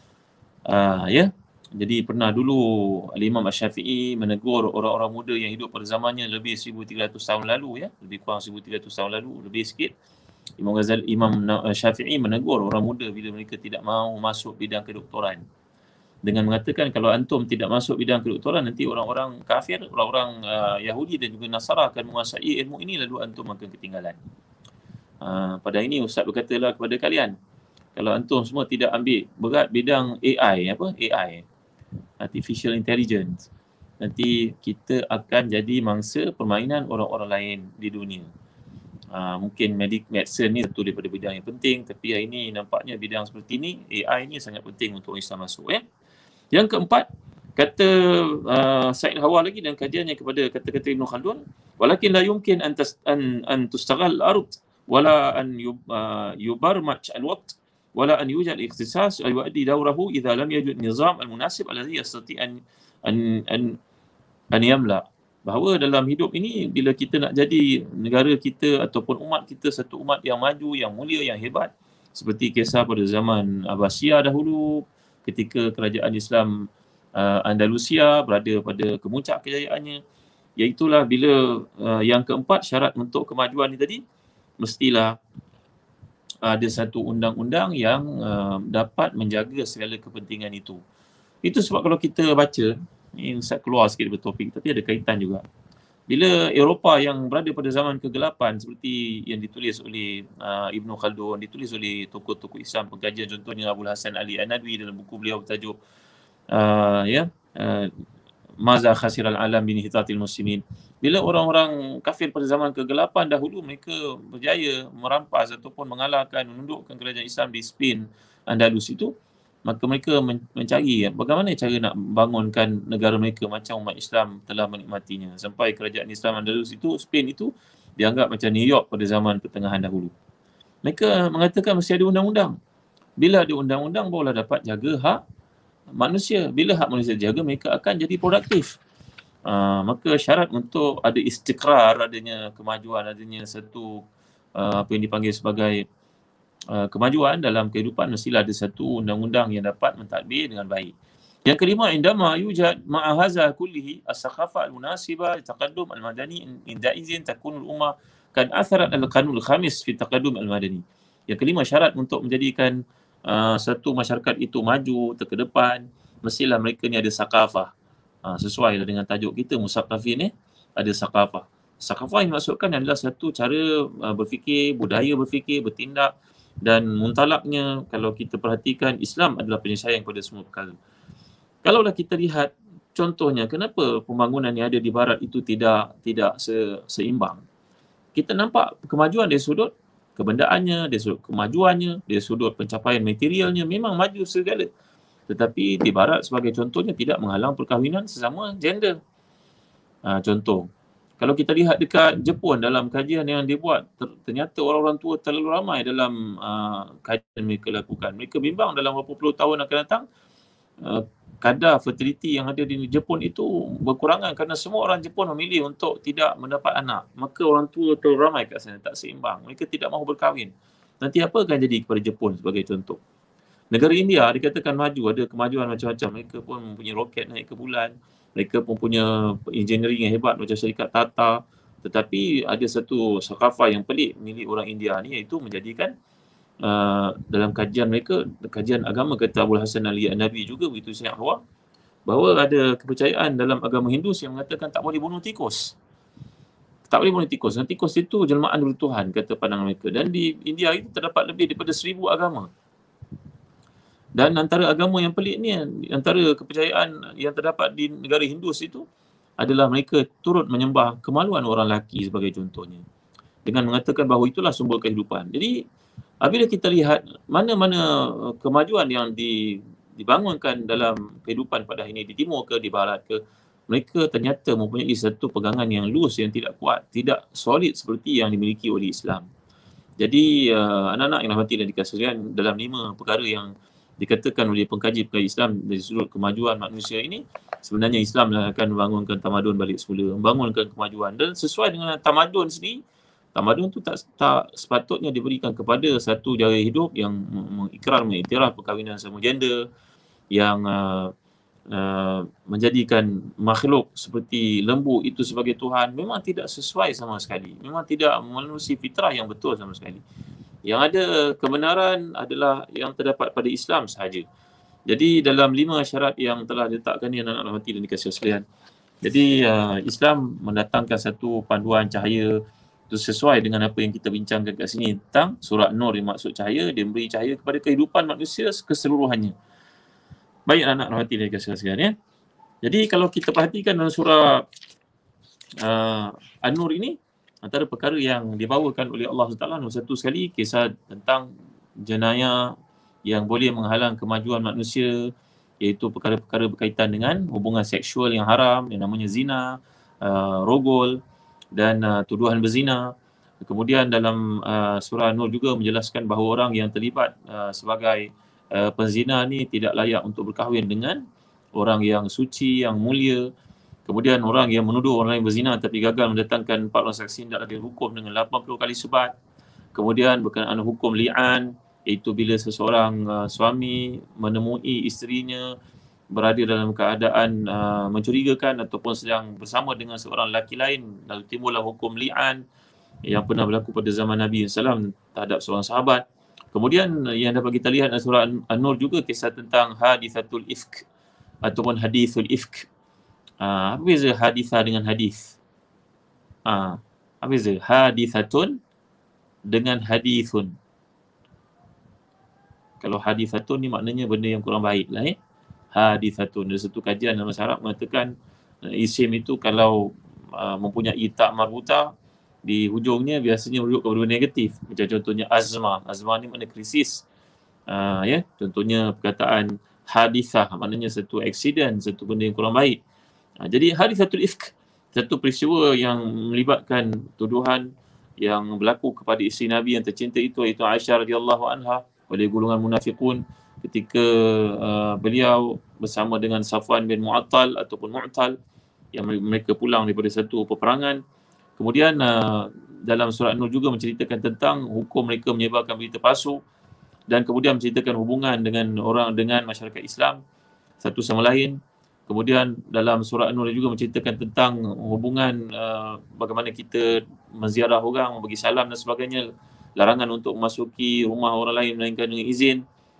Jadi pernah dulu Al-Imam Asy-Syafi'i menegur orang-orang muda yang hidup pada zamannya lebih 1300 tahun lalu lebih kurang 1300 tahun lalu, lebih sikit. Imam Syafi'i menegur orang muda bila mereka tidak mahu masuk bidang kedoktoran dengan mengatakan kalau antum tidak masuk bidang kedoktoran, nanti orang-orang kafir, orang-orang Yahudi dan juga Nasara akan menguasai ilmu ini, lalu antum akan ketinggalan. Pada ini Ustaz berkatalah kepada kalian, kalau antum semua tidak ambil berat bidang AI, Artificial Intelligence, nanti kita akan jadi mangsa permainan orang-orang lain di dunia. Mungkin medicine ni satu daripada bidang yang penting, tapi hari ini nampaknya bidang seperti ini, AI ni sangat penting untuk Islam masuk. Yang keempat, kata Said Hawa lagi dan kajiannya kepada kata-kata Ibn Khaldun, walakin la yumkin an tustaghal al-ard wala an yubarmaj al-waqt wala an yujad ikhtisas yuaddi dawrahu idza lam yajid nizam al-munasib alladhi yastati an yamla. Bahawa dalam hidup ini, bila kita nak jadi negara kita ataupun umat kita satu umat yang maju, yang mulia, yang hebat, seperti kisah pada zaman Abbasiyah dahulu, ketika kerajaan Islam Andalusia berada pada kemuncak kejayaannya, iaitulah bila yang keempat syarat untuk kemajuan ini tadi, mestilah ada satu undang-undang yang dapat menjaga segala kepentingan itu. Itu sebab kalau kita baca, ni Ustaz keluar sikit dari topik tapi ada kaitan juga. Bila Eropah yang berada pada zaman kegelapan seperti yang ditulis oleh Ibn Khaldun, ditulis oleh tokoh-tokoh Islam pengkajian, contohnya Abul Hasan Ali An-Nadwi dalam buku beliau bertajuk Maza Khasiral Alam Binihitatil Muslimin. Bila orang-orang kafir pada zaman kegelapan dahulu, mereka berjaya merampas ataupun mengalahkan, menundukkan kerajaan Islam di Spain, Andalus itu, maka mereka mencari bagaimana cara nak bangunkan negara mereka macam umat Islam telah menikmatinya. Sampai kerajaan Islam Andalus itu, Spain itu, dianggap macam New York pada zaman pertengahan dahulu. Mereka mengatakan mesti ada undang-undang. Bila ada undang-undang, barulah dapat jaga hak manusia. Bila hak manusia dijaga, mereka akan jadi produktif. Maka syarat untuk ada istiqrar, adanya kemajuan, adanya satu apa yang dipanggil sebagai kemajuan dalam kehidupan, mestilah ada satu undang-undang yang dapat mentadbir dengan baik. Yang kelima, indama yujad ma'a hadza kullihi as-saqafa al-munasiba taqaddum al-madani inda izin takunul ummah kad atharat al-qanun al-khamis fi taqaddum al-madani. Yang kelima, syarat untuk menjadikan satu masyarakat itu maju terkedepan, mestilah mereka ni ada saqafah. Sesuai dengan tajuk kita Musaqafin ni, ada saqafah. Saqafah yang dimaksudkan adalah satu cara berfikir, budaya berfikir, bertindak, dan muntalaknya kalau kita perhatikan, Islam adalah penyelesaian kepada semua perkara. Kalaulah kita lihat contohnya kenapa pembangunan yang ada di barat itu tidak seimbang. Kita nampak kemajuan dari sudut kebendaannya, dari sudut kemajuannya, dari sudut pencapaian materialnya memang maju segala. Tetapi di barat sebagai contohnya tidak menghalang perkahwinan sesama gender. Contoh, kalau kita lihat dekat Jepun dalam kajian yang dia buat, ternyata orang-orang tua terlalu ramai dalam kajian mereka lakukan. Mereka bimbang dalam beberapa puluh tahun akan datang, kadar fertility yang ada di Jepun itu berkurangan kerana semua orang Jepun memilih untuk tidak mendapat anak. Maka orang tua terlalu ramai kat sana, tak seimbang. Mereka tidak mahu berkahwin. Nanti apa akan jadi kepada Jepun sebagai contoh? Negara India dikatakan maju, ada kemajuan macam-macam. Mereka pun mempunyai roket naik ke bulan. Mereka pun punya engineering yang hebat macam syarikat Tata. Tetapi ada satu sakafah yang pelik milik orang India ni, iaitu menjadikan dalam kajian mereka, kajian agama, kata Abul Hasan Ali An-Nadwi juga begitu sangat awak, bahawa ada kepercayaan dalam agama Hindus yang mengatakan tak boleh bunuh tikus. Tak boleh bunuh tikus. Dan tikus itu jelmaan dari Tuhan, kata pandangan mereka. Dan di India itu terdapat lebih daripada 1000 agama. Dan antara agama yang pelik ni, antara kepercayaan yang terdapat di negara Hindus itu adalah mereka turut menyembah kemaluan orang lelaki sebagai contohnya, dengan mengatakan bahawa itulah sumber kehidupan. Jadi apabila kita lihat mana-mana kemajuan yang dibangunkan dalam kehidupan pada hari ini, di timur ke di barat ke, mereka ternyata mempunyai satu pegangan yang loose, yang tidak kuat, tidak solid seperti yang dimiliki oleh Islam. Jadi anak-anak yang rahmati dan dikasihi, dalam 5 perkara yang dikatakan oleh pengkaji-pengkaji Islam dari sudut kemajuan manusia ini, sebenarnya Islam akan membangunkan tamadun balik semula, membangunkan kemajuan. Dan sesuai dengan tamadun sendiri, tamadun tu tak sepatutnya diberikan kepada satu gaya hidup yang mengiktiraf perkahwinan sama gender, yang menjadikan makhluk seperti lembu itu sebagai Tuhan. Memang tidak sesuai sama sekali, memang tidak memenuhi fitrah yang betul sama sekali. Yang ada kebenaran adalah yang terdapat pada Islam sahaja. Jadi dalam 5 syarat yang telah diletakkan ni, anak-anak rahmati dan dikasihi sekalian, jadi Islam mendatangkan satu panduan cahaya itu sesuai dengan apa yang kita bincangkan kat sini tentang surah Nur yang maksud cahaya, dia memberi cahaya kepada kehidupan manusia keseluruhannya. Baik anak-anak rahmati dan dikasihi sekalian ya. Jadi kalau kita perhatikan dalam surah An-Nur ini, antara perkara yang dibawakan oleh Allah SWT, satu sekali kisah tentang jenayah yang boleh menghalang kemajuan manusia, iaitu perkara-perkara berkaitan dengan hubungan seksual yang haram, yang namanya zina, rogol dan tuduhan berzina. Kemudian dalam surah Nur juga menjelaskan bahawa orang yang terlibat sebagai penzina ni tidak layak untuk berkahwin dengan orang yang suci, yang mulia. Kemudian orang yang menuduh orang lain berzina tapi gagal mendatangkan 4 orang saksi hendaklah dihukum dengan 80 kali sebat. Kemudian berkenaan hukum li'an, iaitu bila seseorang suami menemui isterinya berada dalam keadaan mencurigakan ataupun sedang bersama dengan seorang lelaki lain, lalu timbullah hukum li'an yang pernah berlaku pada zaman Nabi SAW terhadap seorang sahabat. Kemudian yang dapat kita lihat dalam surah An-Nur juga kisah tentang hadithatul ifk, ataupun hadithul ifk. Apa beza hadithah dengan hadith? Apa beza hadithatun dengan hadithun? Kalau hadithatun ni maknanya benda yang kurang baik lah Hadithatun. Ada satu kajian dalam bahasa Arab mengatakan isim itu kalau mempunyai tak marbuta di hujungnya biasanya merujuk kepada benda negatif. Macam contohnya azma. Azma ni makna krisis. Contohnya perkataan hadithah maknanya satu accident, satu benda yang kurang baik. Jadi hadithatul ifk, satu peristiwa yang melibatkan tuduhan yang berlaku kepada isteri Nabi yang tercinta itu, iaitu Aisyah radhiyallahu anha, oleh golongan munafiqun ketika beliau bersama dengan Safwan bin Mu'attal ataupun Mu'tal yang mereka pulang daripada satu peperangan. Kemudian dalam surah An-Nur juga menceritakan tentang hukum mereka menyebarkan berita palsu dan kemudian menceritakan hubungan dengan masyarakat Islam satu sama lain. Kemudian dalam surah An-Nur juga menceritakan tentang hubungan bagaimana kita menziarah orang, membagi salam dan sebagainya, larangan untuk memasuki rumah orang lain melainkan dengan izin.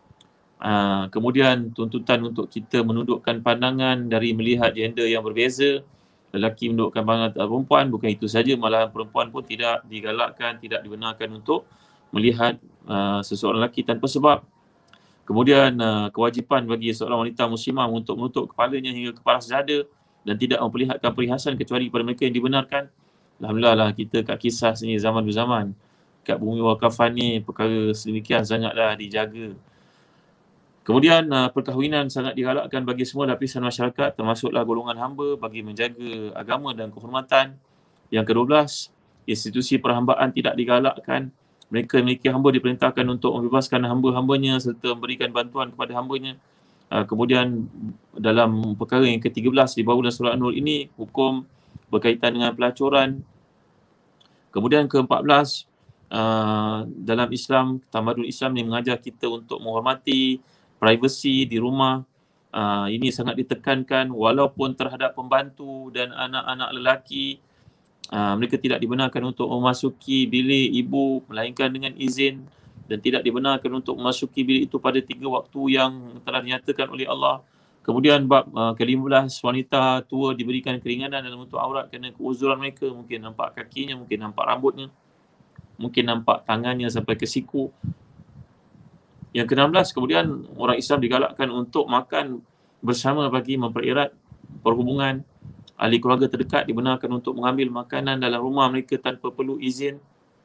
Kemudian tuntutan untuk kita menundukkan pandangan dari melihat gender yang berbeza. Lelaki menundukkan pandangan perempuan, bukan itu saja, malahan perempuan pun tidak digalakkan, tidak dibenarkan untuk melihat seseorang lelaki tanpa sebab. Kemudian kewajipan bagi seorang wanita muslimah untuk menutup kepalanya hingga ke paras dada dan tidak memperlihatkan perhiasan kecuali kepada mereka yang dibenarkan. Alhamdulillah lah kita kat kisah sini zaman berzaman. Kat bumi wakafan ni perkara sedemikian sangatlah dijaga. Kemudian perkahwinan sangat digalakkan bagi semua lapisan masyarakat, termasuklah golongan hamba, bagi menjaga agama dan kehormatan. Yang ke-12, institusi perhambaan tidak digalakkan. Mereka memiliki hamba diperintahkan untuk membebaskan hamba-hambanya serta memberikan bantuan kepada hambanya. Kemudian dalam perkara yang ke-13 di bawah surah An-Nur ini, hukum berkaitan dengan pelacuran. Kemudian ke-14, dalam Islam, tamadun Islam ni mengajar kita untuk menghormati privasi di rumah. Ini sangat ditekankan walaupun terhadap pembantu dan anak-anak lelaki. Mereka tidak dibenarkan untuk memasuki bilik ibu melainkan dengan izin dan tidak dibenarkan untuk memasuki bilik itu pada 3 waktu yang telah dinyatakan oleh Allah. Kemudian bab ke-15, wanita tua diberikan keringanan dalam bentuk aurat kerana keuzuran mereka. Mungkin nampak kakinya, mungkin nampak rambutnya, mungkin nampak tangannya sampai ke siku. Yang ke-16, kemudian orang Islam digalakkan untuk makan bersama bagi mempererat perhubungan. Ahli keluarga terdekat dibenarkan untuk mengambil makanan dalam rumah mereka tanpa perlu izin.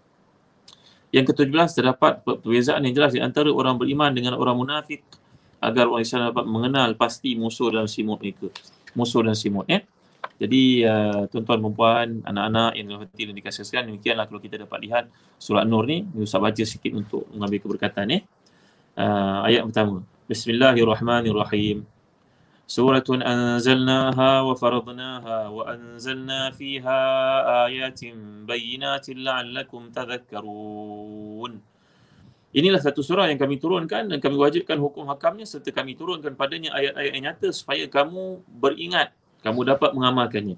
Yang ke-17, terdapat perbezaan yang jelas di antara orang beriman dengan orang munafik agar orang Islam dapat mengenal pasti musuh dan simut mereka. Musuh dan simut. Jadi tuan-tuan dan puan, anak-anak yang dirahmati dan dikasihi, demikianlah kalau kita dapat lihat surah An-Nur ni. Ustaz baca sikit untuk mengambil keberkatan. Ayat pertama. Bismillahirrahmanirrahim. Suratun anzalnaha wa faradnaha wa anzalna fiha ayatin bayyinatin la'allakum tadhakkarun. Inilah satu surah yang kami turunkan dan kami wajibkan hukum hakamnya serta kami turunkan padanya ayat-ayat yang nyata supaya kamu beringat, kamu dapat mengamalkannya.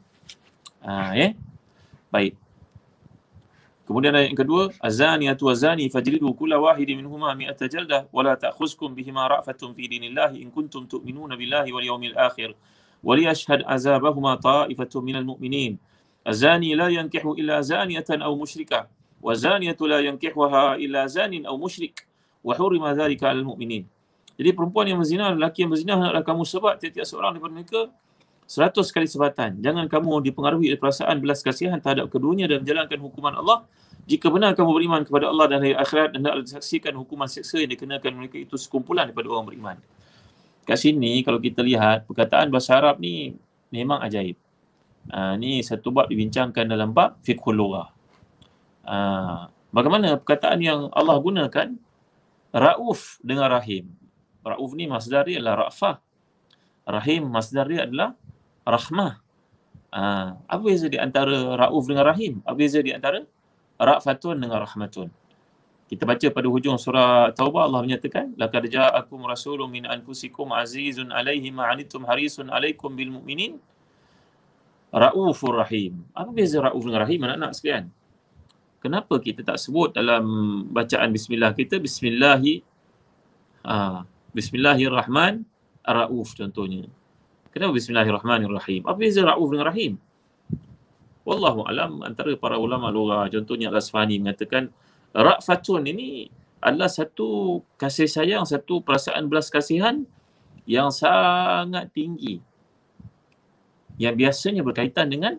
Baik. Kemudian ayat yang kedua, azaniyatu wazani fajlidu kulla wahidin minhuma mi'ata jaldah wa la ta'khuzkum bihima ra'fatun fi dinillahi in kuntum tu'minuna billahi wal yawmil akhir wa liyashhad azabahuma ta'ifatun minal mu'minin. Azani la yankihu illa zaniyatan aw musyrikah wa zaniyatu la yankihuha illa zanin aw musyrik wa hurima dhalika 'alal mu'minin. Jadi perempuan yang berzina, lelaki yang berzina hendaklah kamu sebat tiap-tiap seorang daripada mereka 100 kali sebatan. Jangan kamu dipengaruhi oleh perasaan belas kasihan terhadap keduanya dan menjalankan hukuman Allah. Jika benar kamu beriman kepada Allah dan hari akhirat, hendaklah disaksikan hukuman seksa yang dikenakan mereka itu sekumpulan daripada orang beriman. Kat sini kalau kita lihat perkataan bahasa Arab ni memang ajaib. Ni satu bab dibincangkan dalam bab fiqhul lughah. Bagaimana perkataan yang Allah gunakan Rauf dengan Rahim. Rauf ni masdar dia adalah Ra'fah. Rahim masdar dia adalah Rahmah. Apa beza di antara Rauf dengan Rahim? Apa beza di antara Ra'fatun dengan Rahmatun? Kita baca pada hujung surah Taubah, Allah menyatakan laqad ja'akum rasulun min anfusikum azizun 'alaihi ma 'anittum harisun 'alaikum bil mu'minin Raufur Rahim. Apa beza Rauf dengan Rahim, anak-anak sekalian? Kenapa kita tak sebut dalam bacaan bismillah kita Bismillahirrahman Rauf contohnya. Kenapa Bismillahirrahmanirrahim? Apa beza Ra'uf dengan Rahim? Wallahu alam, antara para ulama lughah, contohnya Al-Asfahani mengatakan ra'fatun ini adalah satu kasih sayang, satu perasaan belas kasihan yang sangat tinggi, yang biasanya berkaitan dengan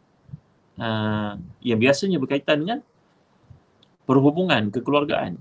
perhubungan kekeluargaan.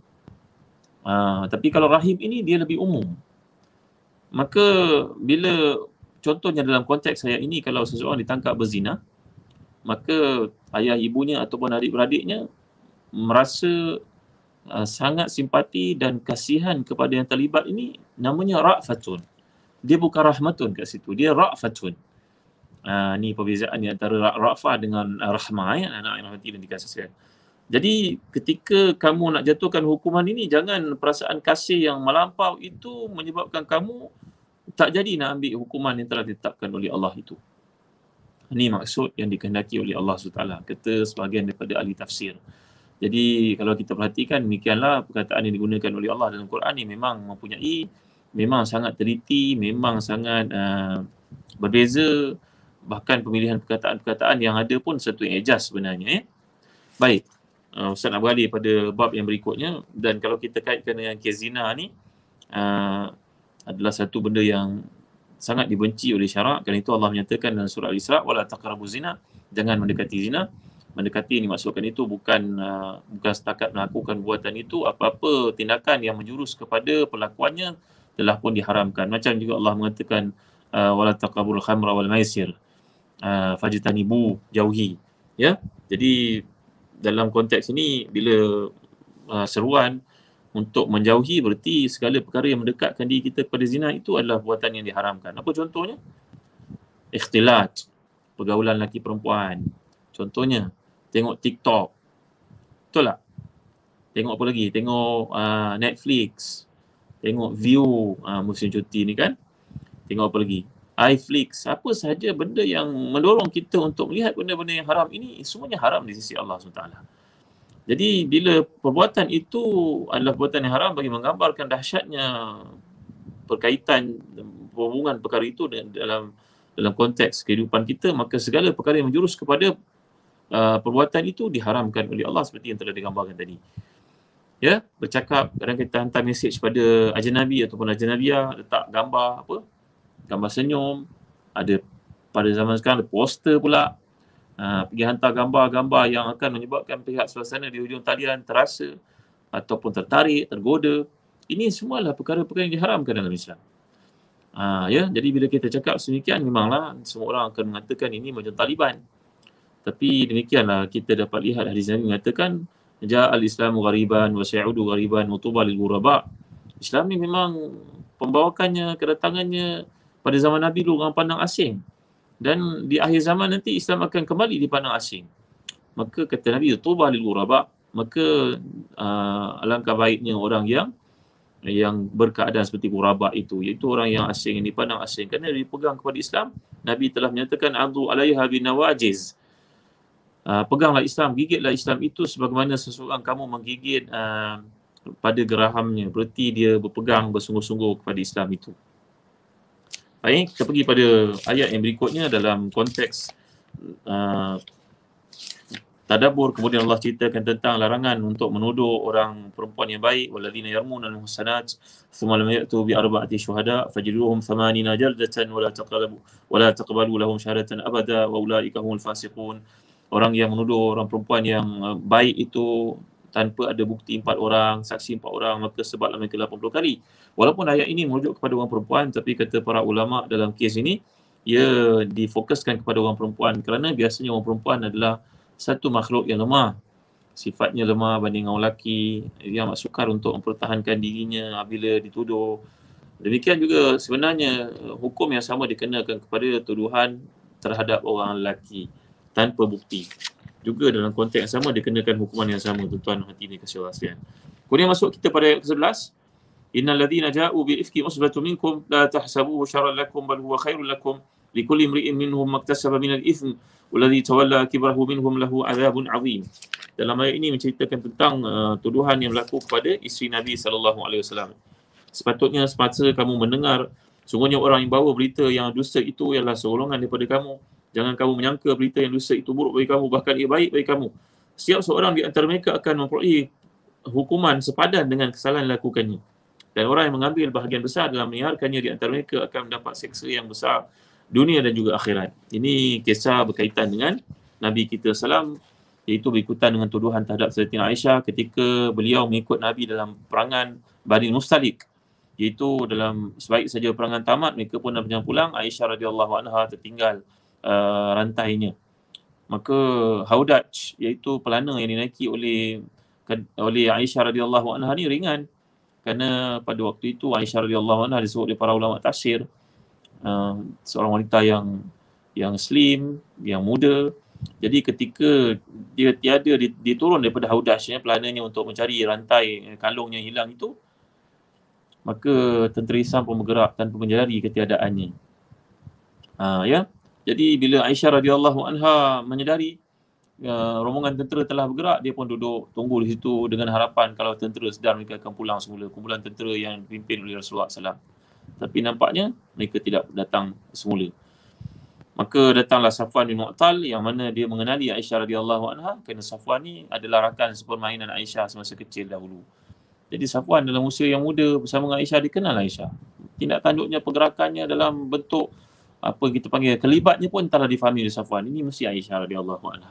Tapi kalau rahim ini dia lebih umum. Maka bila contohnya dalam konteks ayat ini, kalau seseorang ditangkap berzina, maka ayah ibunya ataupun adik-beradiknya merasa sangat simpati dan kasihan kepada yang terlibat ini, namanya ra'fatun. Dia bukan rahmatun kat situ, dia ra'fatun. Ni perbezaan di antara ra'fah dengan rahmah, ya, anak yang rahmati dan dikasihi. Jadi ketika kamu nak jatuhkan hukuman ini, jangan perasaan kasih yang melampau itu menyebabkan kamu tak jadi nak ambil hukuman yang telah ditetapkan oleh Allah itu. Ini maksud yang dikehendaki oleh Allah SWT, kata sebahagian daripada ahli tafsir. Jadi kalau kita perhatikan, demikianlah perkataan yang digunakan oleh Allah dalam Quran ni memang sangat teliti, memang sangat berbeza. Bahkan pemilihan perkataan-perkataan yang ada pun satu yang ejaz sebenarnya. Baik, Ustaz nak beralih pada bab yang berikutnya. Dan kalau kita kaitkan dengan kes zina ni, adalah satu benda yang sangat dibenci oleh syarak. Kerana itu Allah menyatakan dalam surah Al-Isra, wala taqrabu zina, jangan mendekati zina. Mendekati ini maksudkan itu bukan setakat melakukan buatan itu, apa-apa tindakan yang menjurus kepada pelakuannya telah pun diharamkan. Macam juga Allah mengatakan wala taqrabul khamra wal maisir, fajtanibu, jauhi. Ya. Jadi dalam konteks ini, bila seruan untuk menjauhi, berarti segala perkara yang mendekatkan diri kita kepada zina itu adalah buatan yang diharamkan. Apa contohnya? Ikhtilat, pergaulan lelaki perempuan. Contohnya, tengok TikTok. Betul tak? Tengok apa lagi? Tengok Netflix. Tengok View, musim cuti ni kan. Tengok apa lagi? iFlix. Apa sahaja benda yang mendorong kita untuk melihat benda-benda yang haram ini, semuanya haram di sisi Allah SWT. Jadi bila perbuatan itu adalah perbuatan yang haram, bagi menggambarkan dahsyatnya berkaitan hubungan perkara itu dalam konteks kehidupan kita, maka segala perkara yang menjurus kepada perbuatan itu diharamkan oleh Allah seperti yang telah digambarkan tadi. Ya, bercakap, kadang kita hantar mesej pada ajnabi ataupun ajnabiyah, letak gambar apa? Gambar senyum. Ada pada zaman sekarang ada poster pula. Pergi hantar gambar-gambar yang akan menyebabkan pihak suasana di hujung talian terasa ataupun tertarik, tergoda. Ini semua adalah perkara-perkara yang diharamkan dalam Islam. Ya, jadi bila kita cakap sedemikian, memanglah semua orang akan mengatakan ini macam Taliban. Tapi demikianlah kita dapat lihat hadis Nabi mengatakan ja'al islamu ghariban wa sayudu ghariban wa tuba lil ghuraba. Islam ni memang pembawakannya, kedatangannya pada zaman Nabi dulu orang pandang asing. Dan di akhir zaman nanti Islam akan kembali dipandang asing. Maka kata Nabi, tuba lil ghuraba, maka alangkah baiknya orang yang berkeadaan seperti ghuraba itu, iaitu orang yang asing, yang dipandang asing. Kerana dipegang kepada Islam, Nabi telah menyatakan adhu alaiha binawajiz. Peganglah Islam, gigitlah Islam itu sebagaimana seseorang kamu menggigit pada gerahamnya. Berarti dia berpegang bersungguh-sungguh kepada Islam itu. Baik, kita pergi pada ayat yang berikutnya dalam konteks tadabbur. Kemudian Allah ceritakan tentang larangan untuk menuduh orang perempuan yang baik. Walladzina yarmuna al-muhsanat thumma lam ya'tu bi arba'ati syuhada fajliduhum 80 jaldatan wala taqbalu lahum syahadatan abada wa ulaika humul fasiqun. Orang yang menuduh orang perempuan yang baik itu tanpa ada bukti 4 orang, saksi 4 orang, maka sebatlah mereka 80 kali. Walaupun ayat ini merujuk kepada orang perempuan, tapi kata para ulama dalam kes ini, ia difokuskan kepada orang perempuan kerana biasanya orang perempuan adalah satu makhluk yang lemah. Sifatnya lemah banding orang lelaki, yang amat sukar untuk mempertahankan dirinya bila dituduh. Demikian juga sebenarnya hukum yang sama dikenakan kepada tuduhan terhadap orang lelaki tanpa bukti. Juga dalam konteks yang sama dikenakan hukuman yang sama, tuan-tuan hati ni kasih Allah sekalian. Kemudian masuk kita pada ayat ke-11. Innal ladzina ja'u bil ifki usbatun minkum la tahsabuhu syarran lakum bal huwa khairul lakum likulli imri'in minhum maktasaba minal itsm walladzi tawalla kibrahu minhum lahu adzabun 'adzim. Dalam ayat ini menceritakan tentang tuduhan yang berlaku kepada isteri Nabi sallallahu alaihi wasallam. Sepatutnya semasa kamu mendengar Sungguhnya orang yang bawa berita yang dusta itu ialah segolongan daripada kamu. Jangan kamu menyangka berita yang dusta itu buruk bagi kamu, bahkan ia baik bagi kamu. Setiap seorang di antara mereka akan memperoleh hukuman sepadan dengan kesalahan yang dilakukannya. Dan orang yang mengambil bahagian besar dalam menyiarkannya di antara mereka akan mendapat seksa yang besar dunia dan juga akhirat. Ini kisah berkaitan dengan Nabi kita SAW, iaitu berikutan dengan tuduhan terhadap Sayyidatina Aisyah ketika beliau mengikut Nabi dalam perangan Bani Mustalik. Iaitu dalam sebaik saja perangan tamat, mereka pun dah berjalan pulang, Aisyah radhiyallahu anha tertinggal rantainya. Maka Haudaj, iaitu pelana yang dinaiki oleh Aisyah radhiyallahu anha ni ringan. Kerana pada waktu itu Aisyah radhiyallahu anha disebut oleh para ulama tafsir seorang wanita yang slim, yang muda. Jadi ketika dia tiada diturun daripada Haudaj, pelananya untuk mencari rantai kalung yang hilang itu, maka tentera Islam pun bergerak tanpa menyadari ketiadaannya. Ya. Jadi bila Aisyah radhiyallahu anha menyadari rombongan tentera telah bergerak, dia pun duduk tunggu di situ dengan harapan kalau tentera sedar mereka akan pulang semula, kumpulan tentera yang dipimpin oleh Rasulullah SAW. Tapi nampaknya mereka tidak datang semula. Maka datanglah Safwan bin Mu'tal yang mana dia mengenali Aisyah radhiyallahu anha, kerana Safwan ni adalah rakan sepermainan Aisyah semasa kecil dahulu. Jadi Safwan dalam usia yang muda bersama dengan Aisyah, dikenal Aisyah. Tindak tanduknya, pergerakannya dalam bentuk apa kita panggil kelibatnya pun telah difahami oleh Safwan. Ini mesti Aisyah radhiyallahu anha.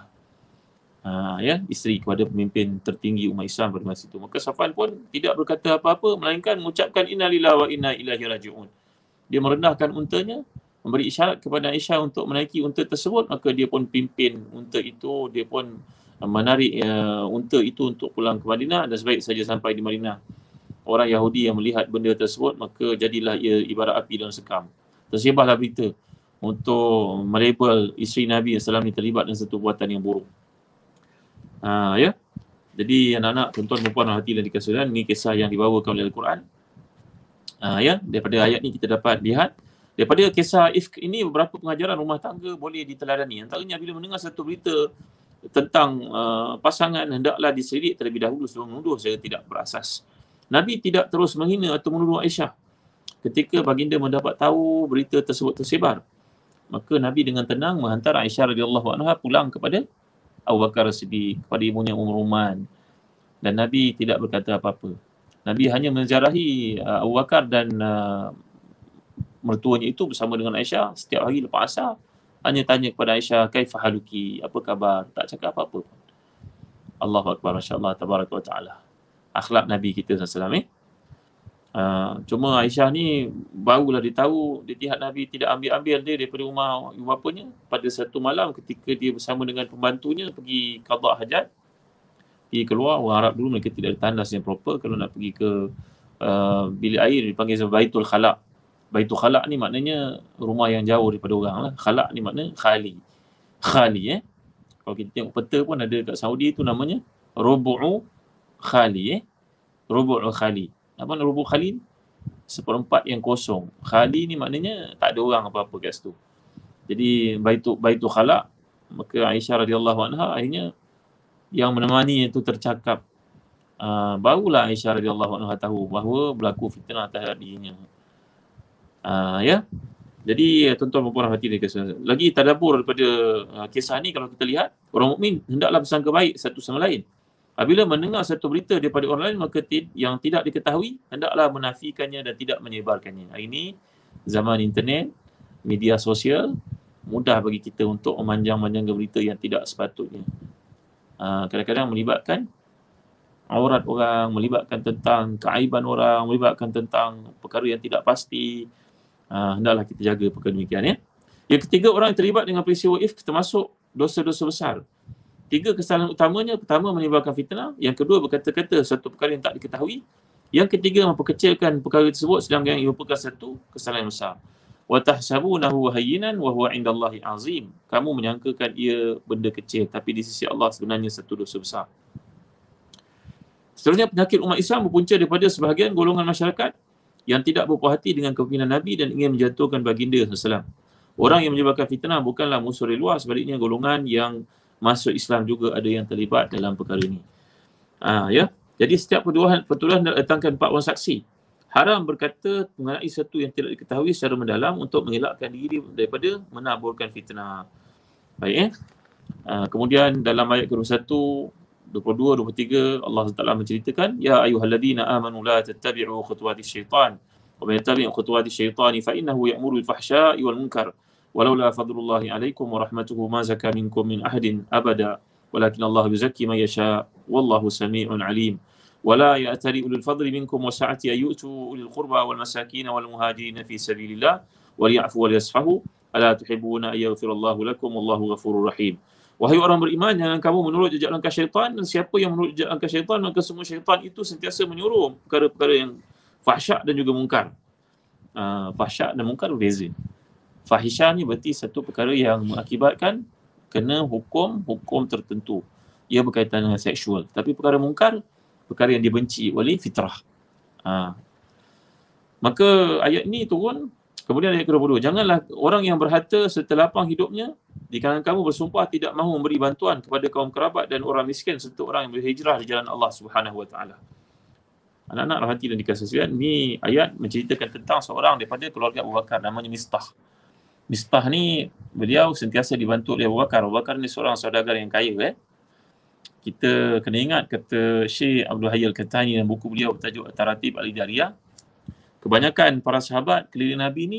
Ya, isteri kepada pemimpin tertinggi umat Islam pada masa itu. Maka Safwan pun tidak berkata apa-apa melainkan mengucapkan inna lillahi wa inna ilaihi raji'un. Dia merendahkan untanya, memberi isyarat kepada Aisyah untuk menaiki unta tersebut, maka dia pun pimpin unta itu, dia pun menarik unta itu untuk pulang ke Madinah, dan sebaik saja sampai di Madinah, orang Yahudi yang melihat benda tersebut, maka jadilah ia ibarat api dalam sekam. Tersebarlah berita untuk melabel isteri Nabi SAW ni terlibat dalam satu perbuatan yang buruk. Ya. Jadi anak-anak, tuan-tuan dan puan hati dan dikasihi, ini kisah yang dibawakan oleh Al-Quran. Ya, daripada ayat ni kita dapat lihat, daripada kisah Ifk ini beberapa pengajaran rumah tangga boleh diteladani. Antaranya bila mendengar satu berita tentang pasangan, hendaklah diselidik terlebih dahulu sebelum menuduh secara tidak berasas. Nabi tidak terus menghina atau menuduh Aisyah. Ketika baginda mendapat tahu berita tersebut tersebar, maka Nabi dengan tenang menghantar Aisyah radhiyallahu anha pulang kepada Abu Bakar Siddiq, kepada ibunya Ruman. Dan Nabi tidak berkata apa-apa. Nabi hanya menziarahi Abu Bakar dan mertuanya itu bersama dengan Aisyah setiap hari lepas asar. Hanya tanya kepada Aisyah, kaifa haluki, apa khabar? Tak cakap apa-apa pun. Allahu Akbar, masya-Allah, tabaraka wa ta'ala. Akhlak Nabi kita SAW. Cuma Aisyah ni barulah dia tahu, dia lihat Nabi tidak ambil-ambil dia daripada rumah ibu bapanya. Pada satu malam ketika dia bersama dengan pembantunya pergi qada hajat, pergi keluar. Orang Arab dulu mereka tidak ada tandas yang proper. Kalau nak pergi ke bilik air, dipanggil sebagai Baitul Khalaq. Baitul Khalaq ni maknanya rumah yang jauh daripada orang lah. Khalaq ni maknanya khali. Khali Kalau kita tengok peta pun ada kat Saudi tu namanya Rubu'u Khali Rubu'u Khali. Apa nak Rubu'u Khali? Seperempat yang kosong. Khali ni maknanya tak ada orang apa-apa kat situ. Jadi Baitul Khalaq, maka Aisyah radhiyallahu anha akhirnya yang menemani itu tercakap. Barulah Aisyah radhiyallahu anha tahu bahawa berlaku fitnah terhadap dirinya. Ya. Jadi tuan-tuan dan puan hati dikasihi. Lagi tadabbur daripada kisah ni, kalau kita lihat, orang mukmin hendaklah bersangka baik satu sama lain. Apabila mendengar satu berita daripada orang lain, maka yang tidak diketahui hendaklah menafikannya dan tidak menyebarkannya. Hari ini zaman internet, media sosial, mudah bagi kita untuk memanjang-manjangkan berita yang tidak sepatutnya. Kadang-kadang melibatkan aurat orang, melibatkan tentang keaiban orang, melibatkan tentang perkara yang tidak pasti. Hendaklah kita jaga perkara demikian ya. Yang ketiga, orang yang terlibat dengan peristiwa Ifk termasuk dosa-dosa besar. 3 kesalahan utamanya: pertama, menyebarkan fitnah; yang kedua, berkata-kata satu perkara yang tak diketahui; yang ketiga, memperkecilkan perkara tersebut sedangkan ia merupakan satu kesalahan besar. Wa tahsabunahu hayyinan wa huwa 'indallahi 'azim. Kamu menyangkakan ia benda kecil, tapi di sisi Allah sebenarnya satu dosa besar. Seterusnya, penyakit umat Islam berpunca daripada sebahagian golongan masyarakat yang tidak berpuas hati dengan kepimpinan Nabi dan ingin menjatuhkan baginda SAW. Orang yang menyebarkan fitnah bukanlah musuh dari luar, sebaliknya golongan yang masuk Islam juga ada yang terlibat dalam perkara ini. Ya. Jadi setiap pertuduhan datangkan 4 orang saksi. Haram berkata mengenai sesuatu yang tidak diketahui secara mendalam untuk mengelakkan diri daripada menaburkan fitnah. Baik, kemudian dalam ayat ke-21, 22, 23 Allah Taala menceritakan, ya ayyuhalladzina amanu la tattabi'u khutuwatis syaitan wa man yattabi' khutuwatis syaitani fa innahu ya'muru bil fahsya'i wal munkar walaula fadlullahi 'alaikum wa rahmatuhu ma zaka minkum min ahadin abada walakin Allah yuzakki man yasha wallahu samii'un 'alim. ولا يأتل أولي الفضل منكم والسعة أن يؤتوا أولي القربى والمساكين والمهاجرين في سبيل الله وليعفوا وليصفحوا ألا تحبون أن يغفر الله لكم والله غفور رحيم. Wahai orang beriman, jangan kamu menurut jejak langkah syaitan, dan siapa yang menurut jejak langkah syaitan, maka semua syaitan itu sentiasa menyuruh perkara-perkara yang fahsyak dan juga mungkar. Fahsyak dan mungkar berbeza. Fahisyah ni berarti satu perkara yang mengakibatkan kena hukum tertentu. Ia berkaitan dengan seksual. Tapi perkara mungkar, perkara yang dibenci oleh fitrah. Maka ayat ni turun, kemudian ayat ke-22, janganlah orang yang berharta serta lapang hidupnya di kalangan kamu bersumpah tidak mahu memberi bantuan kepada kaum kerabat dan orang miskin serta orang yang berhijrah di jalan Allah Subhanahu Wa Taala. Anak-anak rahmati dan dikasihi sekalian, ni ayat menceritakan tentang seorang daripada keluarga Abu Bakar, namanya Mistah. Mistah ni beliau sentiasa dibantu oleh Abu Bakar. Abu Bakar ni seorang saudagar yang kaya. Kita kena ingat kata Syekh Abdul Hayy Al-Qahtani dalam buku beliau bertajuk Taratib Al-Idariyah, kebanyakan para sahabat keliling Nabi ni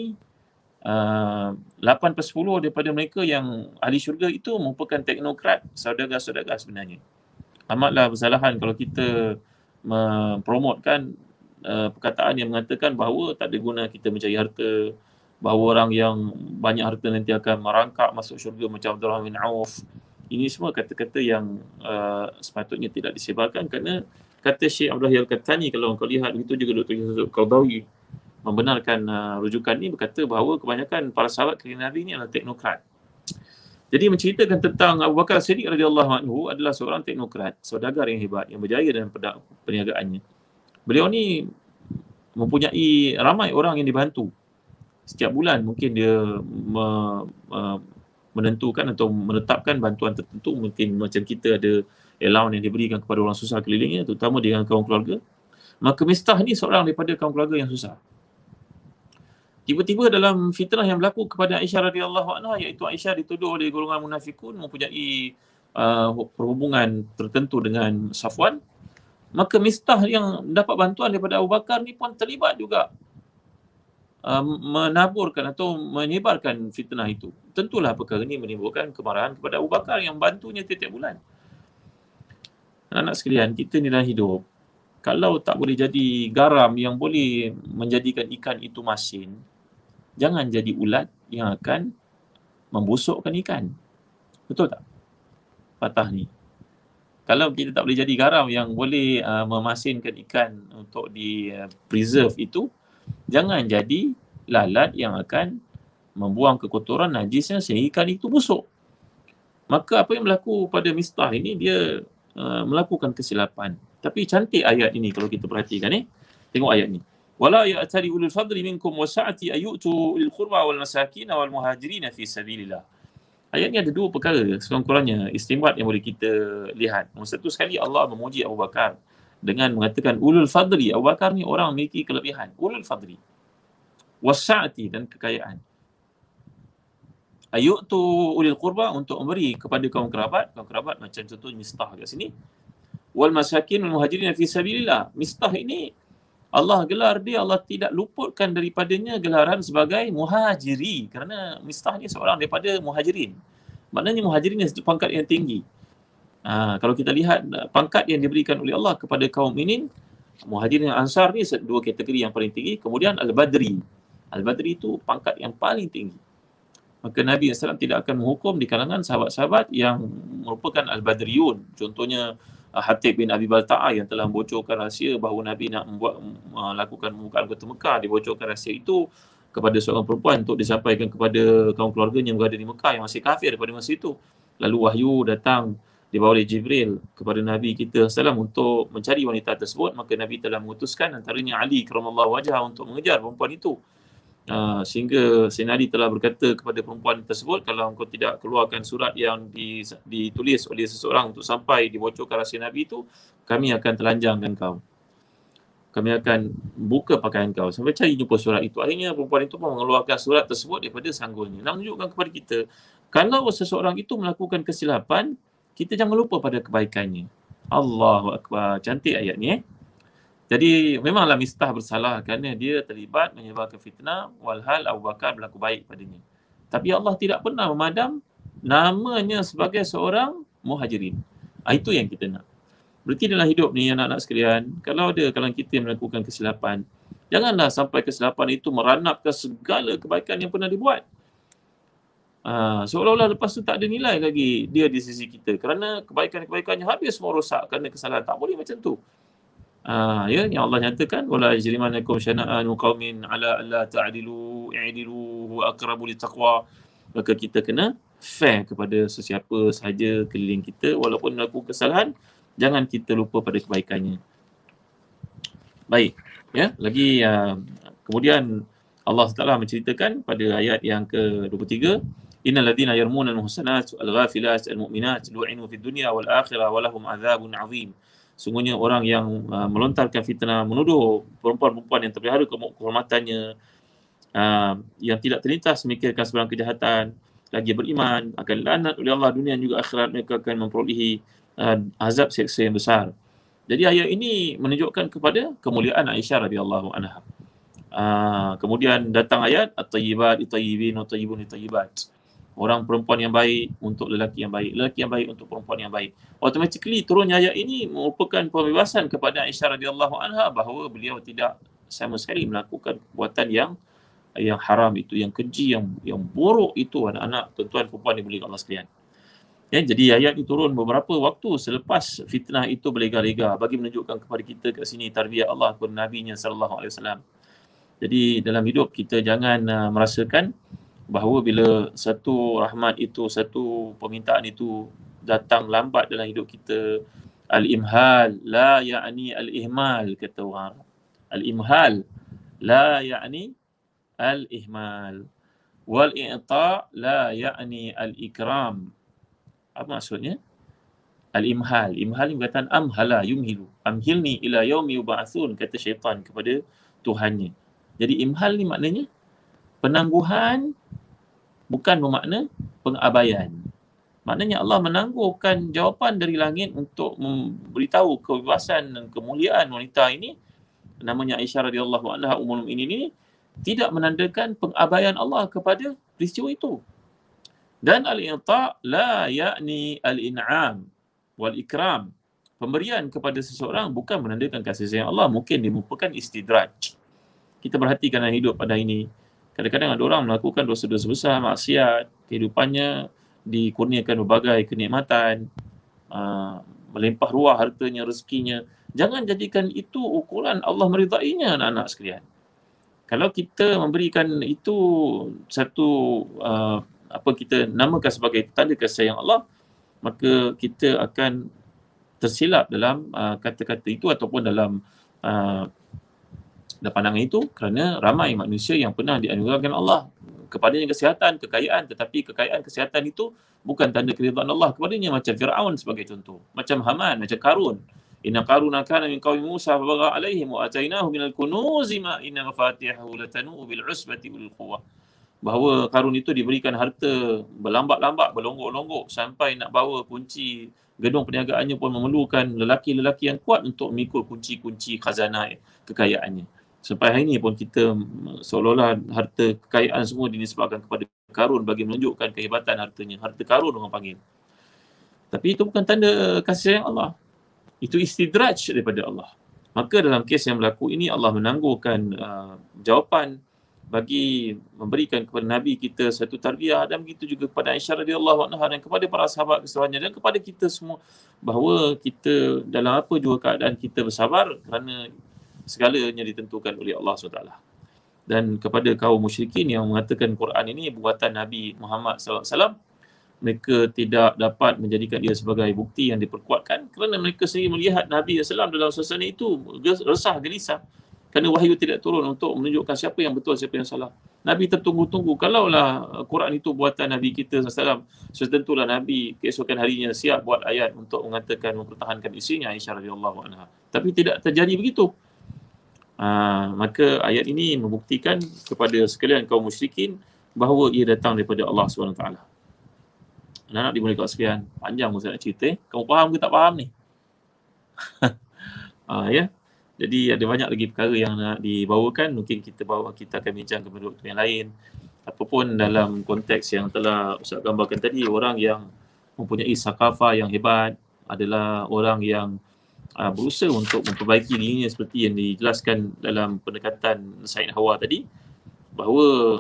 8/10 daripada mereka yang ahli syurga itu merupakan teknokrat, saudagar-saudagar sebenarnya. Amatlah bersalahan kalau kita mempromotkan perkataan yang mengatakan bahawa tak ada guna kita mencari harta, bahawa orang yang banyak harta nanti akan merangkak masuk syurga macam Abdul Rahman bin Auf. Ini semua kata-kata yang sepatutnya tidak disebarkan, kerana kata Syekh Abdul Hayy Al-Qahtani, kalau kau lihat begitu juga Dr. Yusuf Qaradawi membenarkan rujukan ini, berkata bahawa kebanyakan para sahabat keliling Nabi ini adalah teknokrat. Jadi menceritakan tentang Abu Bakar Siddiq radhiyallahu anhu adalah seorang teknokrat, saudagar yang hebat, yang berjaya dalam perniagaannya. Beliau ni mempunyai ramai orang yang dibantu. Setiap bulan mungkin dia menentukan atau menetapkan bantuan tertentu, mungkin macam kita ada allowance yang diberikan kepada orang susah kelilingnya, terutama dengan kaum keluarga. Maka Mistah ni seorang daripada kaum keluarga yang susah. Tiba-tiba dalam fitnah yang berlaku kepada Aisyah radhiyallahu anha, iaitu Aisyah dituduh oleh golongan munafikun mempunyai perhubungan tertentu dengan Safwan, maka Mistah yang mendapat bantuan daripada Abu Bakar ni pun terlibat juga menaburkan atau menyebarkan fitnah itu. Tentulah perkara ini menimbulkan kemarahan kepada Abu Bakar yang bantunya tiap-tiap bulan. Anak-anak sekalian, kita ni dalam hidup, kalau tak boleh jadi garam yang boleh menjadikan ikan itu masin, jangan jadi ulat yang akan membusukkan ikan. Betul tak? Patah ni. Kalau kita tak boleh jadi garam yang boleh memasinkan ikan untuk di preserve itu, jangan jadi lalat yang akan membuang kekotoran najisnya sehingga ikan itu busuk. Maka apa yang berlaku pada Mistah ini, dia melakukan kesilapan. Tapi cantik ayat ini kalau kita perhatikan ni. Tengok ayat ni. Wala ya'tali ulul fadli minkum wasa'ati ayyutu lil qurba wal masakin wal muhajirin fi sabilillah. Ayat ni ada dua perkara sekurang-kurangnya istinbat yang boleh kita lihat. Nombor satu sekali, Allah memuji Abu Bakar dengan mengatakan ulul fadli. Abu Bakar ni orang memiliki kelebihan. Ulul fadli. Wasa'ati, dan kekayaan. Ayyutu ulil qurba, untuk memberi kepada kaum kerabat macam contoh Mistah kat sini. Wal masakin wal muhajirin fi sabilillah. Mistah ini Allah gelar dia, Allah tidak luputkan daripadanya gelaran sebagai muhajiri, kerana Mistah ni seorang daripada muhajirin. Maknanya muhajirin yang pangkat yang tinggi. Kalau kita lihat pangkat yang diberikan oleh Allah kepada kaum mukminin, muhajirin dan ansar ni dua kategori yang paling tinggi. Kemudian al-badri. Al-badri itu pangkat yang paling tinggi. Maka Nabi SAW tidak akan menghukum di kalangan sahabat-sahabat yang merupakan al-badriyun. Contohnya Hatib bin Abi Balta'ah yang telah membocorkan rahsia bahawa Nabi nak melakukan pembukaan kota Mekah. Dibocorkan rahsia itu kepada seorang perempuan untuk disampaikan kepada kaum keluarganya yang berada di Mekah yang masih kafir pada masa itu. Lalu wahyu datang dibawa oleh Jibril kepada Nabi kita SAW untuk mencari wanita tersebut. Maka Nabi telah mengutuskan antaranya Ali karamallahu wajhah untuk mengejar perempuan itu. Sehingga Sayyidina Ali telah berkata kepada perempuan tersebut, kalau engkau tidak keluarkan surat yang ditulis oleh seseorang untuk sampai dibocorkan rahsia Nabi itu, kami akan telanjangkan kau. kami akan buka pakaian kau sampai cari jumpa surat itu. Akhirnya perempuan itu pun mengeluarkan surat tersebut daripada sanggulnya. Nak menunjukkan kepada kita, kalau seseorang itu melakukan kesilapan, kita jangan lupa pada kebaikannya. Allahu Akbar. Cantik ayat ni. Jadi memanglah Mistah bersalah kerana dia terlibat menyebarkan fitnah, walhal Abu Bakar berlaku baik padanya. Tapi Allah tidak pernah memadam namanya sebagai seorang muhajirin. Itu yang kita nak. Berarti dalam hidup ni anak-anak sekalian, kalau kita melakukan kesilapan, janganlah sampai kesilapan itu meranapkan segala kebaikan yang pernah dibuat. Seolah-olah lepas tu tak ada nilai lagi dia di sisi kita kerana kebaikan-kebaikannya habis semua rosak kerana kesalahan. Tak boleh macam tu. Yang Allah nyatakan, wala yajrimannakum syana'anu qaumin ala alla ta'dilu i'dilu huwa aqrabu littaqwa. Maka kita kena fair kepada sesiapa sahaja keliling kita, walaupun melakukan kesalahan, jangan kita lupa pada kebaikannya. Baik, lagi kemudian Allah Taala menceritakan pada ayat yang ke-23, innal ladzina yarmuna al-muhsanat al-ghafilat al-mu'minat lu'inu fid dunya wal akhirah wa lahum adzabun 'adzim. Sungguhnya orang yang melontarkan fitnah, menuduh perempuan-perempuan yang terpelihara kehormatannya, yang tidak terlintas memikirkan sebarang kejahatan, lagi beriman, akan laknat oleh Allah dunia dan juga akhirat, mereka akan memperolehi azab seksa yang besar. Jadi ayat ini menunjukkan kepada kemuliaan Aisyah radhiyallahu anha. Kemudian datang ayat at-tayyibat lit-tayyibin wa tayyibun lit-tayyibat. Orang perempuan yang baik untuk lelaki yang baik, lelaki yang baik untuk perempuan yang baik. Automatically turunnya ayat ini merupakan pembebasan kepada Aisyah radhiyallahu anha bahawa beliau tidak sama sekali melakukan perbuatan yang haram itu, yang keji, yang buruk itu, anak-anak, tuan-tuan, perempuan diberi Allah sekalian. Jadi ayat ini turun beberapa waktu selepas fitnah itu berlega-lega bagi menunjukkan kepada kita kat sini tarbiyat Allah kepada Nabi-Nya sallallahu alaihi wasallam. Jadi dalam hidup kita jangan merasakan bahawa bila satu rahmat itu, satu permintaan itu datang lambat dalam hidup kita, al-imhal la ya'ni al-ihmal, kata orang. Al-imhal la ya'ni al-ihmal wal i'ta' la ya'ni al-ikram. Apa maksudnya? Al-imhal. Imhal ni berkaitan amhala yumhilu. Amhilni ila yaumi yub'atsun, kata syaitan kepada Tuhannya. Jadi imhal ni maknanya penangguhan, bukan bermakna pengabaian. Maknanya Allah menangguhkan jawapan dari langit untuk memberitahu kebebasan dan kemuliaan wanita ini, namanya Aisyah radhiyallahu anha ummul mukminin ini, tidak menandakan pengabaian Allah kepada peristiwa itu. Dan al-i'ta' la ya'ni al-in'am wal ikram. Pemberian kepada seseorang bukan menandakan kasih sayang Allah, mungkin dia merupakan istidraj. Kita perhatikan dalam hidup pada ini, kadang-kadang ada orang melakukan dosa-dosa besar, maksiat, kehidupannya dikurniakan berbagai kenikmatan, melimpah ruah hartanya, rezekinya. Jangan jadikan itu ukuran Allah meridainya, anak-anak sekalian. Kalau kita memberikan itu satu kita namakan sebagai tanda kasih sayang Allah, maka kita akan tersilap dalam kata-kata itu ataupun dalam pandangan itu, kerana ramai manusia yang pernah dianugerahkan Allah kepadanya kesihatan, kekayaan, tetapi kekayaan kesihatan itu bukan tanda keridhaan Allah kepadanya, macam Fir'aun sebagai contoh, macam Haman, macam Qarun. Inna Qaruna kana min qaumi Musa fabagha alaihim wa atainahu minal kunuzi ma inna mafatihahu latanu bil usbati bil quwwah. Bahawa Qarun itu diberikan harta berlambat-lambat, berlonggok-longgok sampai nak bawa kunci gedung perniagaannya pun memerlukan lelaki-lelaki yang kuat untuk memikul kunci-kunci khazanah kekayaannya. Sampai hari ini pun kita seolah-olah harta kekayaan semua dinisbahkan kepada Qarun bagi menunjukkan kehebatan hartanya. Harta Qarun orang panggil. Tapi itu bukan tanda kasih sayang Allah. Itu istidraj daripada Allah. Maka dalam kes yang berlaku ini, Allah menangguhkan jawapan bagi memberikan kepada Nabi kita satu tarbiyah, dan begitu juga kepada Aisyah radhiyallahu anha dan kepada para sahabat keseluruhannya dan kepada kita semua, bahawa kita dalam apa jua keadaan kita bersabar kerana segalanya ditentukan oleh Allah SWT. Dan kepada kaum musyrikin yang mengatakan Quran ini buatan Nabi Muhammad SAW, mereka tidak dapat menjadikan dia sebagai bukti yang diperkuatkan kerana mereka sendiri melihat Nabi SAW dalam suasana itu resah, gelisah kerana wahyu tidak turun untuk menunjukkan siapa yang betul, siapa yang salah. Nabi tertunggu-tunggu. Kalaulah Quran itu buatan Nabi kita SAW, sudah tentulah Nabi keesokan harinya siap buat ayat untuk mengatakan, mempertahankan isinya Aisyah radhiyallahu anha. Tapi tidak terjadi begitu. Maka ayat ini membuktikan kepada sekalian kaum musyrikin bahawa ia datang daripada Allah SWT. Anak-anak dimulai kat sekalian, panjang Ustaz nak cerita. Kamu faham ke tak faham ni? Ya. Jadi ada banyak lagi perkara yang nak dibawakan. Mungkin kita akan bincang kepada waktu yang lain. Apapun dalam konteks yang telah Ustaz gambarkan tadi, orang yang mempunyai sakafah yang hebat adalah orang yang berusaha untuk memperbaiki dirinya seperti yang dijelaskan dalam pendekatan Said Hawa tadi, bahawa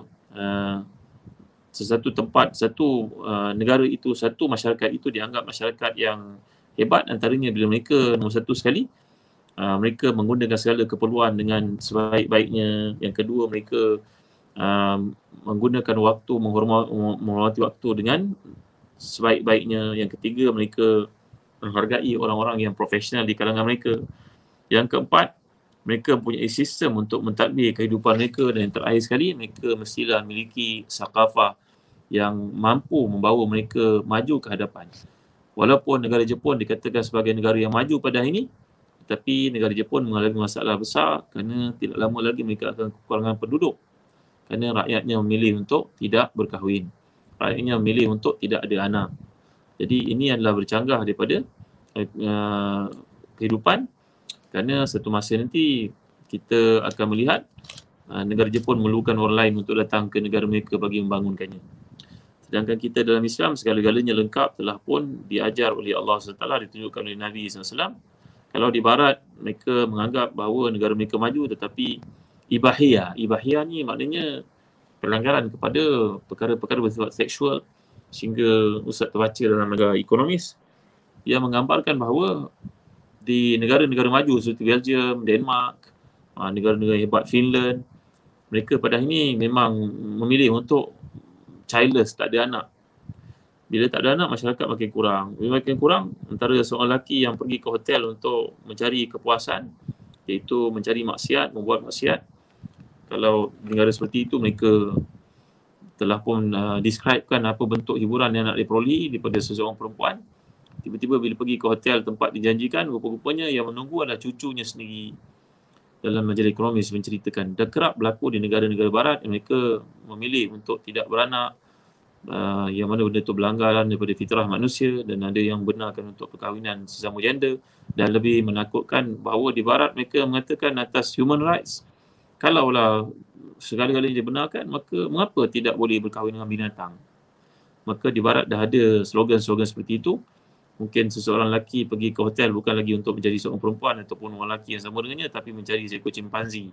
sesuatu tempat, satu negara itu, satu masyarakat itu dianggap masyarakat yang hebat antaranya bila mereka nombor satu sekali, mereka menggunakan segala keperluan dengan sebaik-baiknya. Yang kedua, mereka menggunakan waktu, menghormati waktu dengan sebaik-baiknya. Yang ketiga, mereka menghargai orang-orang yang profesional di kalangan mereka. Yang keempat, mereka mempunyai sistem untuk mentadbir kehidupan mereka. Dan yang terakhir sekali, mereka mestilah memiliki sakafah yang mampu membawa mereka maju ke hadapan. Walaupun negara Jepun dikatakan sebagai negara yang maju pada hari ini, tetapi negara Jepun mengalami masalah besar kerana tidak lama lagi mereka akan kekurangan penduduk. Kerana rakyatnya memilih untuk tidak berkahwin. Rakyatnya memilih untuk tidak ada anak. Jadi ini adalah bercanggah daripada kehidupan, kerana satu masa nanti kita akan melihat negara Jepun memerlukan orang lain untuk datang ke negara mereka bagi membangunkannya. Sedangkan kita dalam Islam segala-galanya lengkap telah pun diajar oleh Allah SWT, ditunjukkan oleh Nabi SAW. Kalau di Barat mereka menganggap bahawa negara mereka maju, tetapi ibahiyah ni maknanya pelanggaran kepada perkara-perkara bersifat seksual, sehingga Ustaz terbaca dalam negara ekonomis yang menggambarkan bahawa di negara-negara maju seperti Belgium, Denmark, negara-negara hebat Finland, mereka pada ini memang memilih untuk childless, tak ada anak. Bila tak ada anak, masyarakat makin kurang. Bila makin kurang, antara seorang lelaki yang pergi ke hotel untuk mencari kepuasan, iaitu mencari maksiat, membuat maksiat. Kalau negara seperti itu, mereka telah pun describekan apa bentuk hiburan yang nak diperolehi daripada seseorang perempuan. Tiba-tiba bila pergi ke hotel tempat dijanjikan, rupa-rupanya yang menunggu adalah cucunya sendiri. Dalam majalah ekonomis menceritakan, dah kerap berlaku di negara-negara barat yang mereka memilih untuk tidak beranak, yang mana benda itu pelanggaran daripada fitrah manusia, dan ada yang benarkan untuk perkahwinan sesama gender. Dan lebih menakutkan bahawa di barat mereka mengatakan atas human rights, kalaulah segala-galanya dibenarkan, maka mengapa tidak boleh berkahwin dengan binatang? Maka di barat dah ada slogan-slogan seperti itu. Mungkin seseorang lelaki pergi ke hotel bukan lagi untuk mencari seorang perempuan ataupun orang lelaki yang sama dengannya, tapi mencari seekor cimpanzi,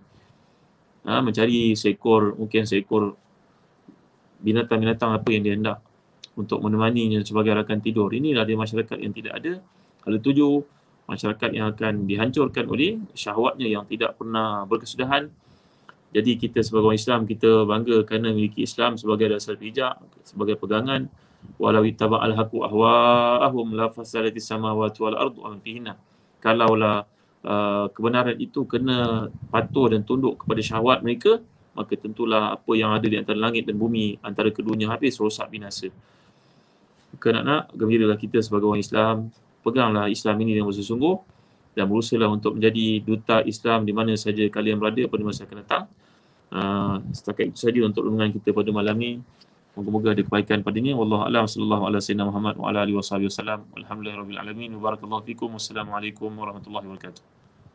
mencari mungkin seekor binatang-binatang apa yang dia hendak untuk menemaninya sebagai rakan tidur. Inilah dia masyarakat yang tidak ada. Kalau tujuh, masyarakat yang akan dihancurkan oleh syahwatnya yang tidak pernah berkesudahan. Jadi kita sebagai orang Islam, kita bangga kerana memiliki Islam sebagai dasar pijak, sebagai pegangan. Walau ittaba'al haqqu ahwa'ahum la fasadatis samawati wal ardu wa man fihinna. Kalaulah kebenaran itu kena patuh dan tunduk kepada syahwat mereka, maka tentulah apa yang ada di antara langit dan bumi, antara keduanya habis, rosak, binasa. Maka nak gembiralah kita sebagai orang Islam, peganglah Islam ini dengan bersungguh dan berusahalah untuk menjadi duta Islam di mana saja kalian berada pada masa akan datang. Setakat itu saja untuk renungan kita pada malam ni. Moga-moga ada kebaikan padanya. Wallahu a'lam. Sallallahu ala sayyidina Muhammad wa ala alihi wasallam. Alhamdulillahirabbil alamin. Barakallahu fikum. Wassalamualaikum warahmatullahi wabarakatuh.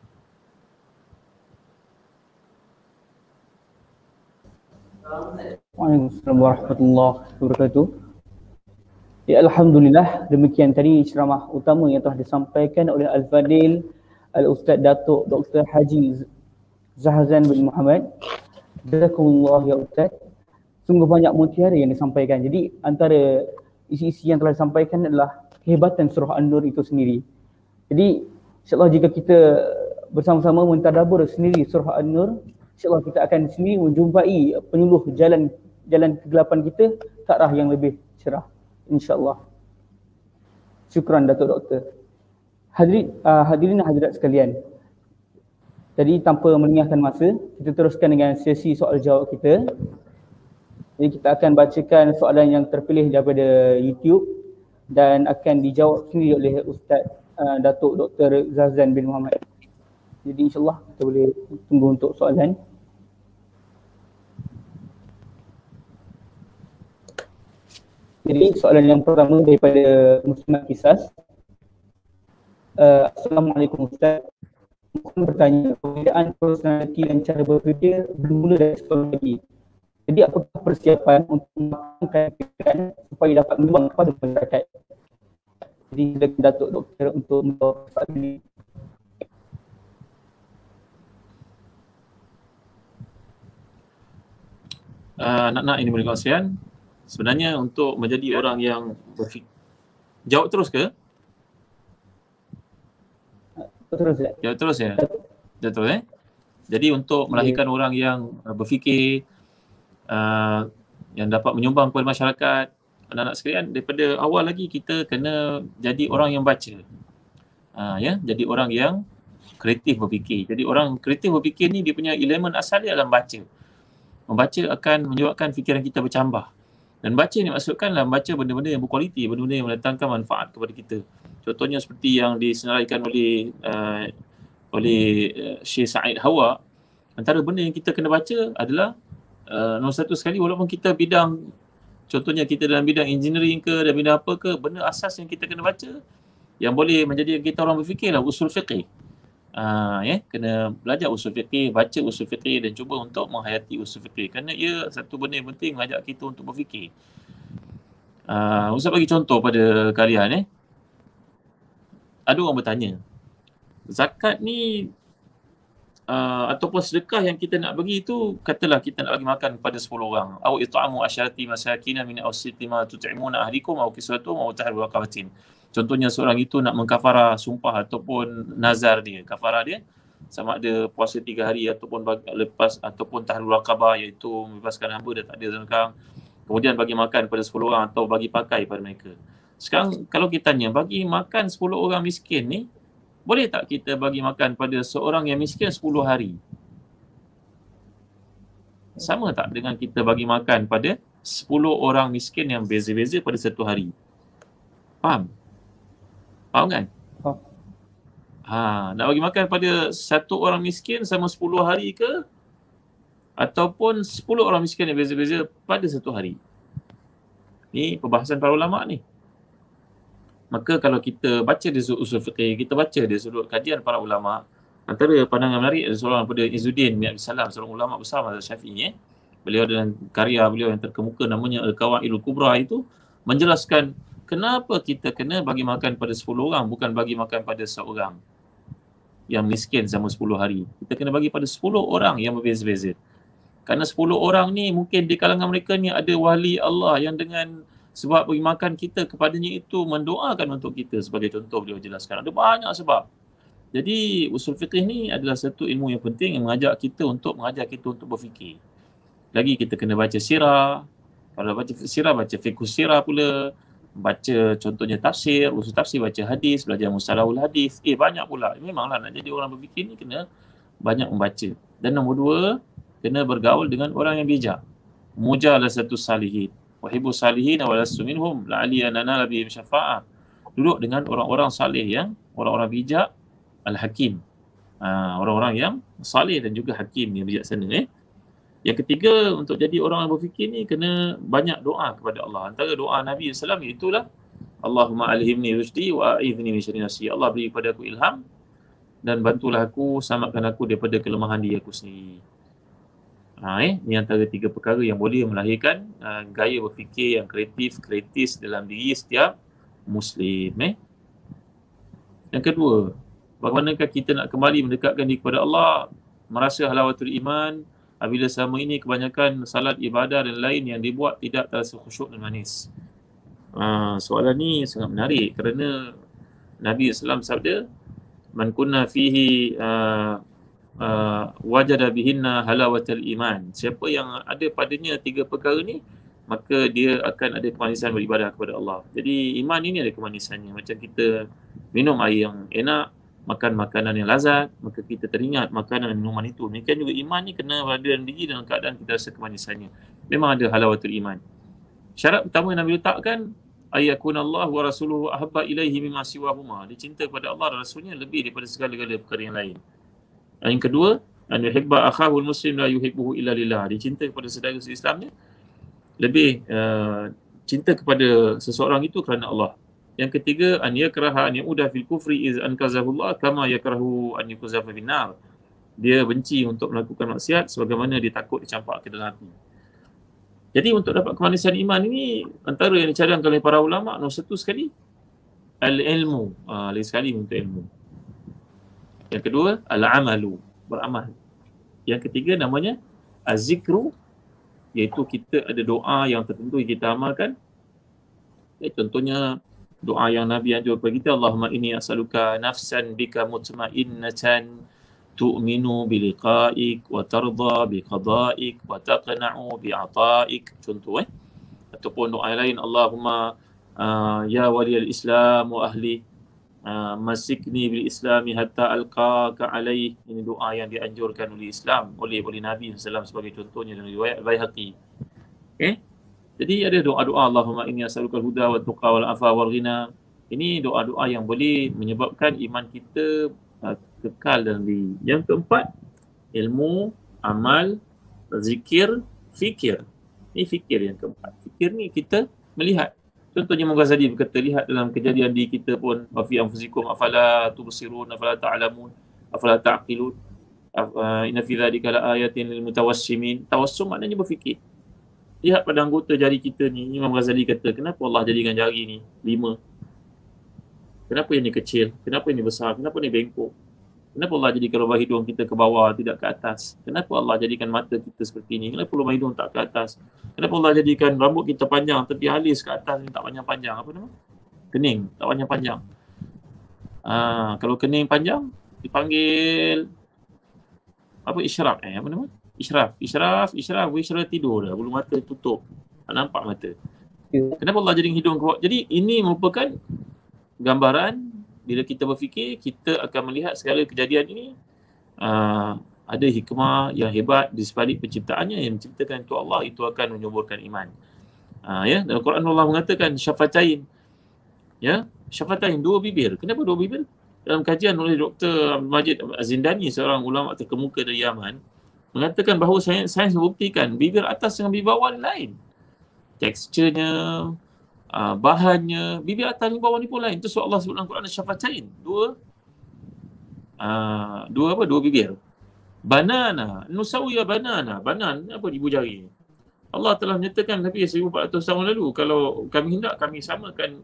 Waalaikumsalam warahmatullahi wabarakatuh. Ya, alhamdulillah, demikian tadi ceramah utama yang telah disampaikan oleh Al-Fadil Al-Ustaz Datuk Dr. Haji Zahzan bin Muhammad. Jazakumullah ya Ustaz. Sungguh banyak mutiara yang disampaikan. Jadi antara isi-isi yang telah disampaikan adalah kehebatan surah An-Nur itu sendiri. Jadi insyaAllah jika kita bersama-sama mentadabbur sendiri surah An-Nur, insyaAllah kita akan sendiri menjumpai penyuluh jalan kegelapan kita ke arah yang lebih cerah, insyaAllah. Syukran Datuk Doktor. Hadirin dan hadirat sekalian, jadi tanpa melengahkan masa, kita teruskan dengan sesi soal jawab kita. Jadi kita akan bacakan soalan yang terpilih daripada YouTube dan akan dijawab sendiri oleh Ustaz Datuk Dr. Zahzan bin Muhammad. Jadi insyaAllah kita boleh tunggu untuk soalan. Jadi soalan yang pertama daripada Muslimat Kisas. Assalamualaikum Ustaz. Mungkin bertanya, perbezaan personaliti dan cara berfikir bermula dari sekolah lagi. Jadi apakah persiapan untuk mengembangkan fikiran supaya dapat meluang kepada masyarakat? Jadi silakan Datuk Doktor untuk menjawab soalan ini. Nak ini boleh kongsian. Sebenarnya untuk menjadi orang yang berfikir, jawab terus ke? Terus ya? Jawab terus ya? Betul Jadi untuk melahirkan orang yang berfikir, yang dapat menyumbang kepada masyarakat, anak-anak sekalian, daripada awal lagi kita kena jadi orang yang baca. Jadi orang yang kreatif berfikir. Jadi orang kreatif berfikir ni dia punya elemen asal dia dalam baca. Membaca akan menyebabkan fikiran kita bercambah. Dan baca ni maksudkanlah baca benda-benda yang berkualiti, benda-benda yang mendatangkan manfaat kepada kita. Contohnya seperti yang disenaraikan oleh Syekh Said Hawa, antara benda yang kita kena baca adalah nombor satu sekali, walaupun kita bidang, contohnya kita dalam bidang engineering ke, dalam bidang apa ke, benda asas yang kita kena baca yang boleh menjadi kita orang berfikir lah, usul fiqh. Kena belajar usul fiqh, baca usul fiqh dan cuba untuk menghayati usul fiqh, kerana ia satu benda yang penting mengajak kita untuk berfikir. Ustaz bagi contoh pada kalian. Ada orang bertanya, zakat ni ataupun sedekah yang kita nak bagi tu, katalah kita nak bagi makan kepada 10 orang, au it'amu asyarati masakin min awsiti ma tut'imuna ahlikum au kiswatuhum au tahriru raqabatin. Contohnya seorang itu nak mengkafarah sumpah ataupun nazar dia, kafarah dia sama ada puasa 3 hari ataupun lepas, ataupun tahriru raqabah, iaitu membebaskan hamba dan tak ada zangkang, kemudian bagi makan kepada 10 orang atau bagi pakai pada mereka. Sekarang kalau kita tanya, bagi makan 10 orang miskin ni, boleh tak kita bagi makan pada seorang yang miskin 10 hari? Sama tak dengan kita bagi makan pada 10 orang miskin yang beza-beza pada satu hari? Faham? Faham kan? Nak bagi makan pada satu orang miskin sama 10 hari ke? Ataupun 10 orang miskin yang beza-beza pada satu hari? Ni perbahasan para ulama ni. Maka kalau kita baca di usul fiqh, kita baca di sudut kajian para ulama, antara pandangan menarik ada seorang daripada Izzuddin bin Abi Salam, seorang ulama besar mazhab Syafi'i. Beliau dalam karya beliau yang terkemuka namanya Al-Qawaidul Kubra itu menjelaskan kenapa kita kena bagi makan pada 10 orang, bukan bagi makan pada seorang yang miskin sama 10 hari. Kita kena bagi pada 10 orang yang berbeza-beza. Kerana 10 orang ni mungkin di kalangan mereka ni ada wali Allah yang dengan sebab bagi makan kita kepadanya itu mendoakan untuk kita, sebagai contoh beliau jelaskan. Ada banyak sebab. Jadi usul fiqh ni adalah satu ilmu yang penting yang mengajar kita untuk berfikir. Lagi kita kena baca sirah. Kalau baca sirah, baca fiqh sirah pula. Baca contohnya tafsir, usul tafsir, baca hadis, belajar mustalahul hadis. Banyak pula. Memanglah nak jadi orang berfikir ni kena banyak membaca. Dan nombor 2, kena bergaul dengan orang yang bijak. Mujalah satu salihin. Wahibu salihin wa lastu minhum la'ali anana labihim syafa'ah. Duduk dengan orang-orang salih yang orang-orang bijak, al-hakim. Orang-orang yang salih dan juga hakim, yang bijaksana. Yang ketiga, untuk jadi orang yang berfikir ni kena banyak doa kepada Allah. Antara doa Nabi SAW itulah Allahumma alhimni rusydi wa a'idhni min syarri nafsi. Allah beri kepada aku ilham dan bantulah aku, selamatkan aku daripada kelemahan diri aku sendiri. Ini antara 3 perkara yang boleh melahirkan gaya berfikir yang kreatif dalam diri setiap Muslim. Yang kedua, bagaimanakah kita nak kembali mendekatkan diri kepada Allah, merasa halawatul iman apabila selama ini kebanyakan salat, ibadah dan lain yang dibuat tidak terasa khusyuk dan manis. Soalan ni sangat menarik kerana Nabi SAW sabda, man kunna fihi wajada bihinna halawatul iman. Siapa yang ada padanya 3 perkara ni, maka dia akan ada kemanisan beribadah kepada Allah. Jadi iman ini ada kemanisannya. Macam kita minum air yang enak, makan makanan yang lazat, maka kita teringat makanan dan minuman itu. Demikian juga iman ni kena berada dalam diri dalam keadaan kita rasa kemanisannya. Memang ada halawatul iman. Syarat pertama yang Nabi letakkan, ayyakunallahu wa rasuluhu ahabba ilaihi mimma siwahuma. Dia cinta kepada Allah dan Rasulnya lebih daripada segala-gala perkara yang lain. Yang kedua, an yuhibba akhahu muslim la yuhibbuhu illa lillah. Dia cinta kepada saudara Islamnya lebih cinta kepada seseorang itu kerana Allah. Yang ketiga, an yakraha an yauda fil kufri iz ankazahullah kama yakrahu an yuqzafa bin nar. Dia benci untuk melakukan maksiat sebagaimana dia takut dicampak ke dalam api. Jadi untuk dapat kemanisan iman ini, antara yang dicadangkan oleh para ulama, nombor satu sekali al-ilmu, lain sekali untuk ilmu. Yang kedua, al-amalu, beramal. Yang ketiga namanya az-zikru, iaitu kita ada doa yang tertentu yang kita amalkan. Contohnya doa yang Nabi anjur kepada kita, Allahumma inni as'aluka nafsan bika mutmainnatan tu'minu biliqa'ik wa tarda biqada'ik wa taqna'u bi'ata'ik. Contoh ataupun doa lain, Allahumma ya waliyal Islam wa ahli masikni bil islami hatta alqaka alaih. Ini doa yang dianjurkan oleh Islam, oleh Nabi SAW sebagai contohnya dalam riwayat Baihaqi. Jadi ada doa-doa, Allahumma inni as'alukal huda wa tuqa wal afa wal ghina. Ini doa-doa yang boleh menyebabkan iman kita kekal dalam diri. Yang keempat, ilmu, amal, zikir, fikir. Ini fikir yang keempat. Fikir ni kita melihat. Contohnya Imam Ghazali berkata, lihat dalam kejadian di kita pun, wa fi anfusikum afala tubsirun afala ta'lamun afala ta'qilun inna fi dhalika la ayatin lil mutawassimin. Tawassum maknanya berfikir. Lihat pada anggota jari kita ni, Imam Ghazali kata, kenapa Allah jadikan jari ni 5? Kenapa yang ni kecil? Kenapa yang ni besar? Kenapa ni bengkok? Kenapa Allah jadikan lubang hidung kita ke bawah, tidak ke atas? Kenapa Allah jadikan mata kita seperti ini? Kenapa lubang hidung tak ke atas? Kenapa Allah jadikan rambut kita panjang tapi halis ke atas ni tak panjang-panjang? Apa nama? Kening, tak panjang-panjang. Kalau kening panjang, dipanggil apa? Isyraf. Apa nama? Isyraf tidur dah. Bulu mata tutup. Tak nampak mata. Kenapa Allah jadikan hidung ke bawah? Jadi ini merupakan gambaran. Bila kita berfikir, kita akan melihat segala kejadian ini ada hikmah yang hebat di sebalik penciptaannya. Yang menciptakan itu Allah, itu akan menyuburkan iman. Dalam Quran Allah mengatakan syafatain. Syafatain, 2 bibir. Kenapa 2 bibir? Dalam kajian oleh Dr. Abdul Majid Az-Zindani, seorang ulama terkemuka dari Yaman, mengatakan bahawa sains membuktikan bibir atas dengan bibir bawah lain. Teksturnya, bahannya, bibir atas dan bawah ni pun lain. Itu sebab Allah sebut dalam Quran syafatain, 2 bibir. Banana, nusawiya banana. Banan apa, ibu jari. Allah telah menyatakan Nabi 1400 tahun lalu, kalau kami hendak, kami samakan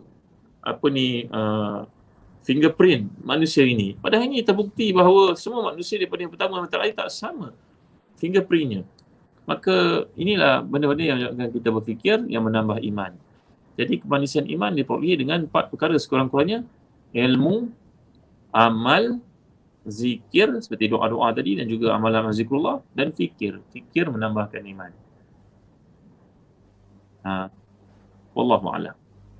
fingerprint manusia ini. Padahal ini terbukti bahawa semua manusia daripada yang pertama dan terakhir tak sama fingerprintnya. Maka inilah benda-benda yang akan kita berfikir yang menambah iman. Jadi kemanisan iman diperolehi dengan 4 perkara sekurang-kurangnya: ilmu, amal, zikir seperti doa-doa tadi dan juga amalan zikrullah, dan fikir. Fikir menambahkan iman. Wallahu a'lam.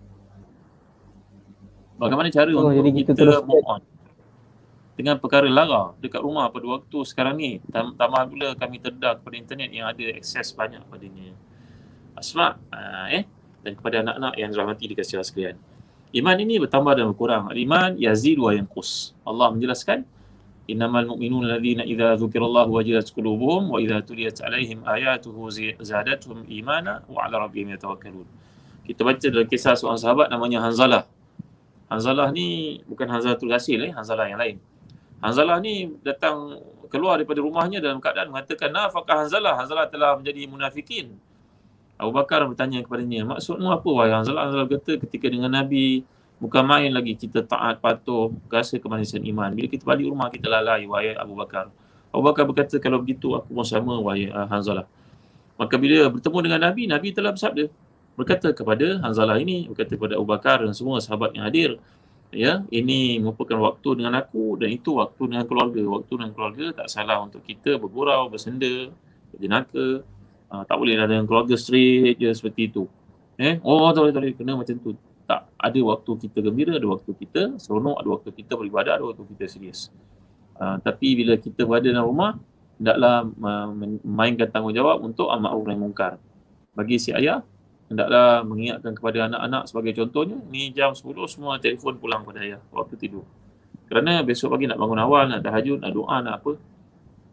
Bagaimana cara untuk kita move on dengan perkara lara dekat rumah pada waktu sekarang ni? Tambah pula kami terdedah kepada internet yang ada akses banyak padanya. Asma' dan kepada anak-anak yang dirahmati dikasihi Allah sekalian. Iman ini bertambah dan berkurang. Al-iman yazid wa yanqus. Allah menjelaskan, innamal mu'minuna alladhina idza dzukirallahu wajilat qulubuhum wa idza tuliyat 'alaihim ayatuhu zadatuhum imana wa 'ala rabbihim yatawakkalun. Kita baca dalam kisah seorang sahabat namanya Hanzalah. Hanzalah ni bukan Hanzalatul Ghasil, Hanzalah yang lain. Hanzalah ni datang keluar daripada rumahnya dalam keadaan mengatakan, nafaqah Hanzalah, Hanzalah telah menjadi munafikin. Abu Bakar bertanya kepadanya, maksudmu apa wahai Hanzalah? Hanzalah berkata, ketika dengan Nabi, bukan main lagi kita taat, patuh, rasa kemanisan iman. Bila kita balik rumah, kita lalai, wahai Abu Bakar. Abu Bakar berkata, kalau begitu aku pun sama, wahai Hanzalah. Maka bila bertemu dengan Nabi, Nabi telah bersabda, berkata kepada Hanzalah ini, berkata kepada Abu Bakar dan semua sahabat yang hadir, ini merupakan waktu dengan aku dan itu waktu dengan keluarga. Waktu dengan keluarga tak salah untuk kita bergurau, bersenda, berjenaka. Tak boleh ada dengan keluarga straight je seperti itu. Tak boleh, kena macam tu. Tak, ada waktu kita gembira, ada waktu kita seronok, ada waktu kita beribadah, ada waktu kita serius. Tapi bila kita berada dalam rumah, hendaklah memainkan tanggungjawab untuk amar ma'ruf nahi munkar. Bagi si ayah, hendaklah mengingatkan kepada anak-anak sebagai contohnya, ni jam 10 semua telefon pulang pada ayah waktu tidur. Kerana besok pagi nak bangun awal, nak tahajud, nak doa, nak apa.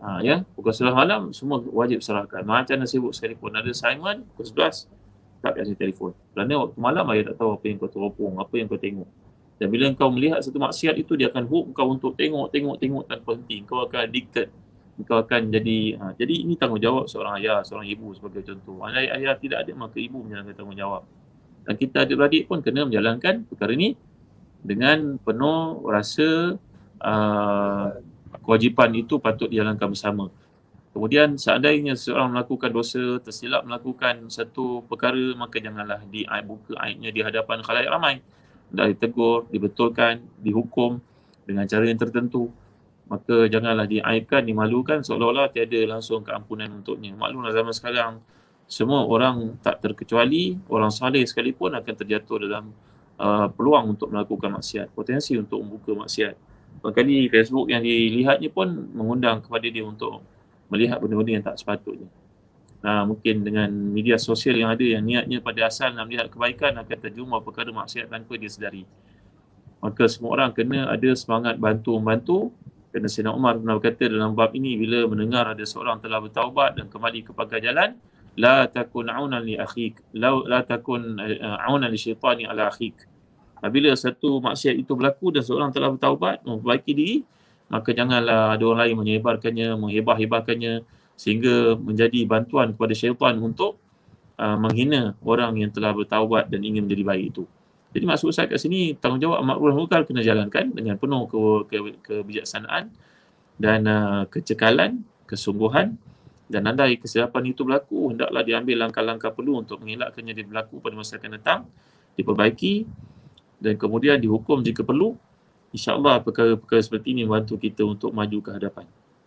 Ya, pukul 11 malam semua wajib serahkan. Macam mana sibuk sekalipun, ada assignment pukul 11 tak kasih telefon. Kerana waktu malam ayah tak tahu apa yang kau teropong, apa yang kau tengok. Dan bila kau melihat satu maksiat itu, dia akan hook kau untuk tengok tanpa henti. Kau akan addicted. Kau akan jadi ini tanggungjawab seorang ayah, seorang ibu sebagai contoh. Andai ayah tidak ada, maka ibu menjalankan tanggungjawab. Dan kita adik-beradik pun kena menjalankan perkara ini dengan penuh rasa kewajipan itu patut dijalankan bersama. Kemudian seandainya seseorang melakukan dosa, tersilap melakukan satu perkara, maka janganlah buka aibnya di hadapan khalayak ramai. Dah ditegur, dibetulkan, dihukum dengan cara yang tertentu. Maka janganlah diaibkan, dimalukan seolah-olah tiada langsung keampunan untuknya. Maklumlah zaman sekarang, semua orang tak terkecuali, orang saleh sekalipun akan terjatuh dalam peluang untuk melakukan maksiat, potensi untuk membuka maksiat. Barangkali Facebook yang dilihatnya pun mengundang kepada dia untuk melihat benda-benda yang tak sepatutnya. Mungkin dengan media sosial yang ada, yang niatnya pada asal nak melihat kebaikan, akan terjumpa perkara maksiat tanpa dia sedari. Maka semua orang kena ada semangat bantu-membantu. Kerana Sayyidina Umar pernah berkata dalam bab ini, bila mendengar ada seorang telah bertaubat dan kembali ke pagar jalan, la takun aunan li akhik, la takun aunan li syaitani ala akhik. Bila satu maksiat itu berlaku dan seorang telah bertaubat, memperbaiki diri, maka janganlah ada orang lain menyebarkannya, menghebah-hebahkannya sehingga menjadi bantuan kepada syaitan untuk menghina orang yang telah bertaubat dan ingin menjadi baik itu. Jadi maksud saya kat sini, tanggungjawab amat ma'ruf munkar kena jalankan dengan penuh kebijaksanaan dan kecekalan, kesungguhan. Dan andai kesilapan itu berlaku, hendaklah diambil langkah-langkah perlu untuk mengelakkannya dia berlaku pada masa akan datang, diperbaiki dan kemudian dihukum jika perlu. InsyaAllah perkara-perkara seperti ini membantu kita untuk maju ke hadapan.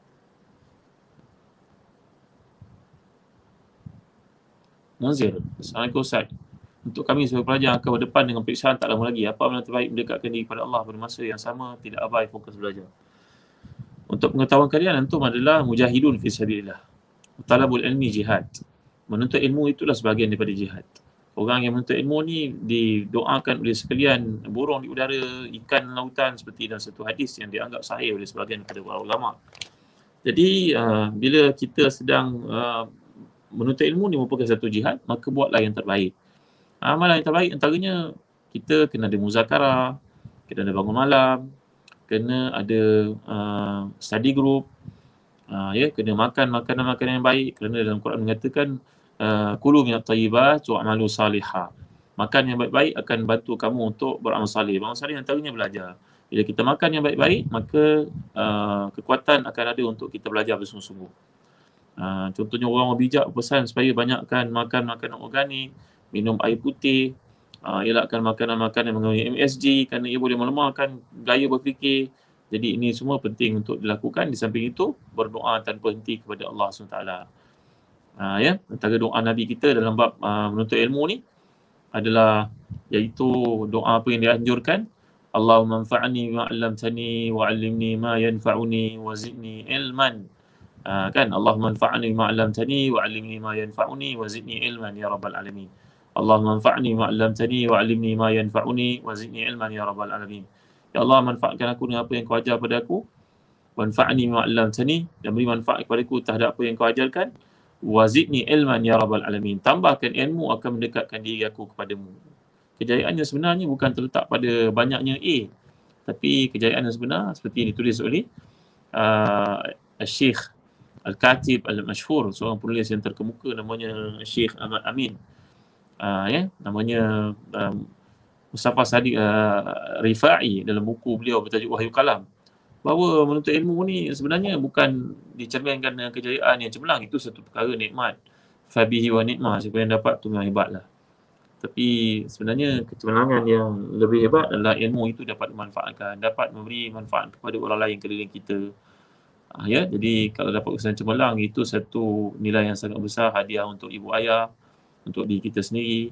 Munzir, Assalamualaikum Ustaz. Untuk kami sebagai pelajar akan berdepan dengan periksaan tak lama lagi. Apa yang terbaik mendekatkan diri kepada Allah pada masa yang sama, tidak abai fokus belajar. Untuk pengetahuan kalian, antum adalah mujahidun fi sabilillah. Talabul ilmi jihad. Menuntut ilmu itulah sebahagian daripada jihad. Orang yang menuntut ilmu ni didoakan oleh sekalian burung di udara, ikan lautan, seperti dalam satu hadis yang dianggap sahih oleh sebahagian daripada para ulama. Jadi bila kita sedang menuntut ilmu ni merupakan satu jihad, maka buatlah yang terbaik. Amalan yang terbaik antaranya kita kena ada muzakarah, kena ada bangun malam, kena ada study group, kena makan makanan-makanan yang baik, kerana dalam Quran mengatakan kulu minat tayyibat wa amalu salihah. Makan yang baik-baik akan bantu kamu untuk beramal salih. Beramal salih antaranya belajar. Bila kita makan yang baik-baik, maka kekuatan akan ada untuk kita belajar bersungguh-sungguh. Contohnya orang bijak berpesan supaya banyakkan makan makanan organik, minum air putih, elakkan makanan-makanan yang mengandung MSG kerana ia boleh melemahkan gaya berfikir. Jadi ini semua penting untuk dilakukan. Di samping itu, berdoa tanpa henti kepada Allah SWT. Antara doa Nabi kita dalam bab menuntut ilmu ni adalah iaitu doa apa yang dianjurkan, Allahumma anfa'ni bima 'allamtani wa 'allimni ma yanfa'uni wa zidni ilman. Allahumma anfa'ni bima 'allamtani wa 'allimni ma yanfa'uni wa zidni ilman ya rabbal alamin. Allahumma anfa'ni bima 'allamtani wa 'allimni ma yanfa'uni wa zidni ilman ya rabbal alamin. Ya Allah, manfaatkan aku dengan apa yang kau ajar pada aku. Wanfa'ni bima 'allamtani, dan beri manfaat kepada aku terhadap apa yang kau ajarkan. Wazidni ilman ya rabbal alamin. Tambahkan ilmu akan mendekatkan diri aku kepadamu. Kejayaannya sebenarnya bukan terletak pada banyaknya A, tapi kejayaan yang sebenar seperti yang ditulis oleh Syekh Al-Katib Al-Mashhur, seorang penulis yang terkemuka, namanya Syekh Ahmad Amin. Namanya Mustafa Sadiq Rifa'i, dalam buku beliau bertajuk Wahyu Kalam, bahawa menuntut ilmu ni sebenarnya bukan dicerminkan dengan kejayaan yang cemerlang. Itu satu perkara nikmat. Fabihi wa nikmah, siapa yang dapat tu memang hebatlah. Tapi sebenarnya kecemerlangan yang lebih hebat adalah ilmu itu dapat dimanfaatkan, dapat memberi manfaat kepada orang lain keliling kita. Jadi kalau dapat kesan cemerlang, itu satu nilai yang sangat besar, hadiah untuk ibu ayah, untuk diri kita sendiri,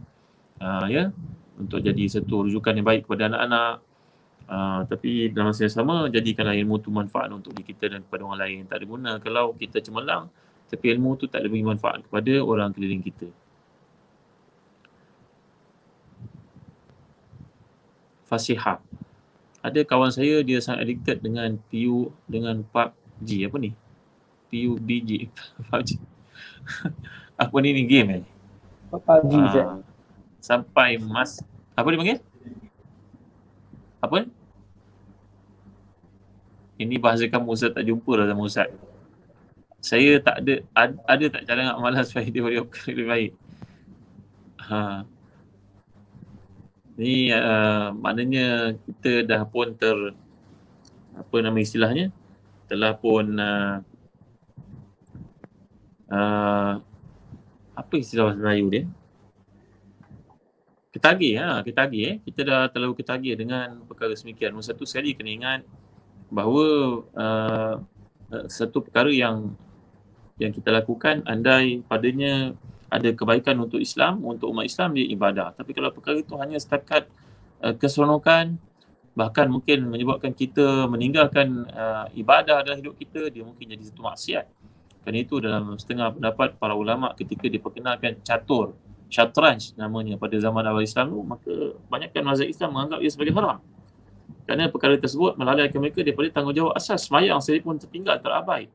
untuk jadi satu rujukan yang baik kepada anak-anak. Tapi dalam masa yang sama, jadikanlah ilmu tu manfaat untuk diri kita dan kepada orang lain. Tak ada guna kalau kita cemerlang tapi ilmu tu tak ada beri manfaat kepada orang keliling kita. Fasihah. Ada kawan saya, dia sangat addicted dengan PUBG. Apa ni? PUBG. Apa ni game PUBG Ustaz. Sampai apa dipanggil? Apa? Ini bahasa kamu Ustaz, tak jumpa dah sama Ustaz. Saya tak ada tak cara nak malas supaya dia boleh lebih baik. Ni maknanya kita dah pun apa nama istilahnya, telah pun apa istilah bahasa Melayu dia? Ketagih. Kita dah terlalu ketagih dengan perkara semikian. Satu sekali kena ingat bahawa satu perkara yang kita lakukan, andai padanya ada kebaikan untuk Islam, untuk umat Islam, dia ibadah. Tapi kalau perkara itu hanya setakat keseronokan, bahkan mungkin menyebabkan kita meninggalkan ibadah dalam hidup kita, dia mungkin jadi satu maksiat. Kerana itu dalam setengah pendapat para ulama ketika diperkenalkan syatranj namanya pada zaman awal Islam tu, maka banyakkan mazhab Islam menganggap ia sebagai haram. Kerana perkara tersebut melalaikan mereka daripada tanggungjawab asas sembahyang sekalipun tertinggal, terabai.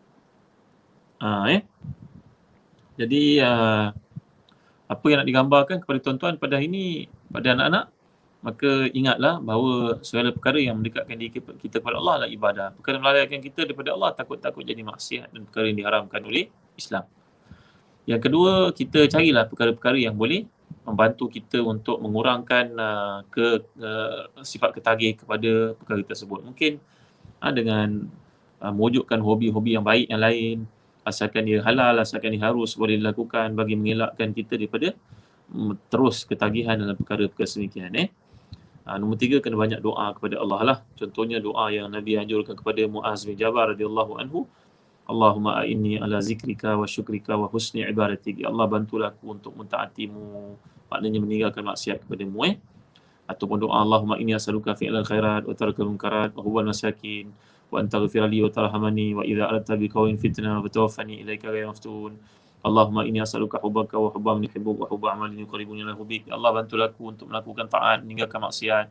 Jadi apa yang nak digambarkan kepada tuan-tuan pada hari ini, pada anak-anak, maka ingatlah bahawa segala perkara yang mendekatkan diri kita kepada Allah adalah ibadah. Perkara melalaikan kita daripada Allah takut-takut jadi maksiat dan perkara yang diharamkan oleh Islam. Yang kedua, kita carilah perkara-perkara yang boleh membantu kita untuk mengurangkan sifat ketagih kepada perkara tersebut. Mungkin dengan mewujudkan hobi-hobi yang baik yang lain, asalkan dia halal, asalkan dia harus boleh dilakukan bagi mengelakkan kita daripada terus ketagihan dalam perkara-perkara semikian. Nombor 3, kena banyak doa kepada Allah lah. Contohnya doa yang Nabi anjurkan kepada Muaz bin Jabal radhiyallahu anhu, Allahumma a'inni ala zikrika wa syukrika wa husni ibadatik. Ya Allah, bantulah aku untuk mentaatimu, maknanya meninggalkan maksiat kepadamu. Ataupun doa Allahumma inni as'aluka fi'lal khairat wa tarkal munkarat wa hubbal masakin wa anta ghafir li wa tarhamani wa idza aradta bi qawmin fitnah wa tawaffani ilaika ghayra maftun. Allahumma inni as'aluka hubbaka wa hubba man yuhibbuk wa hubba amalin yuqarribuni ila hubbik. Ya Allah, bantulah aku untuk melakukan taat, meninggalkan maksiat.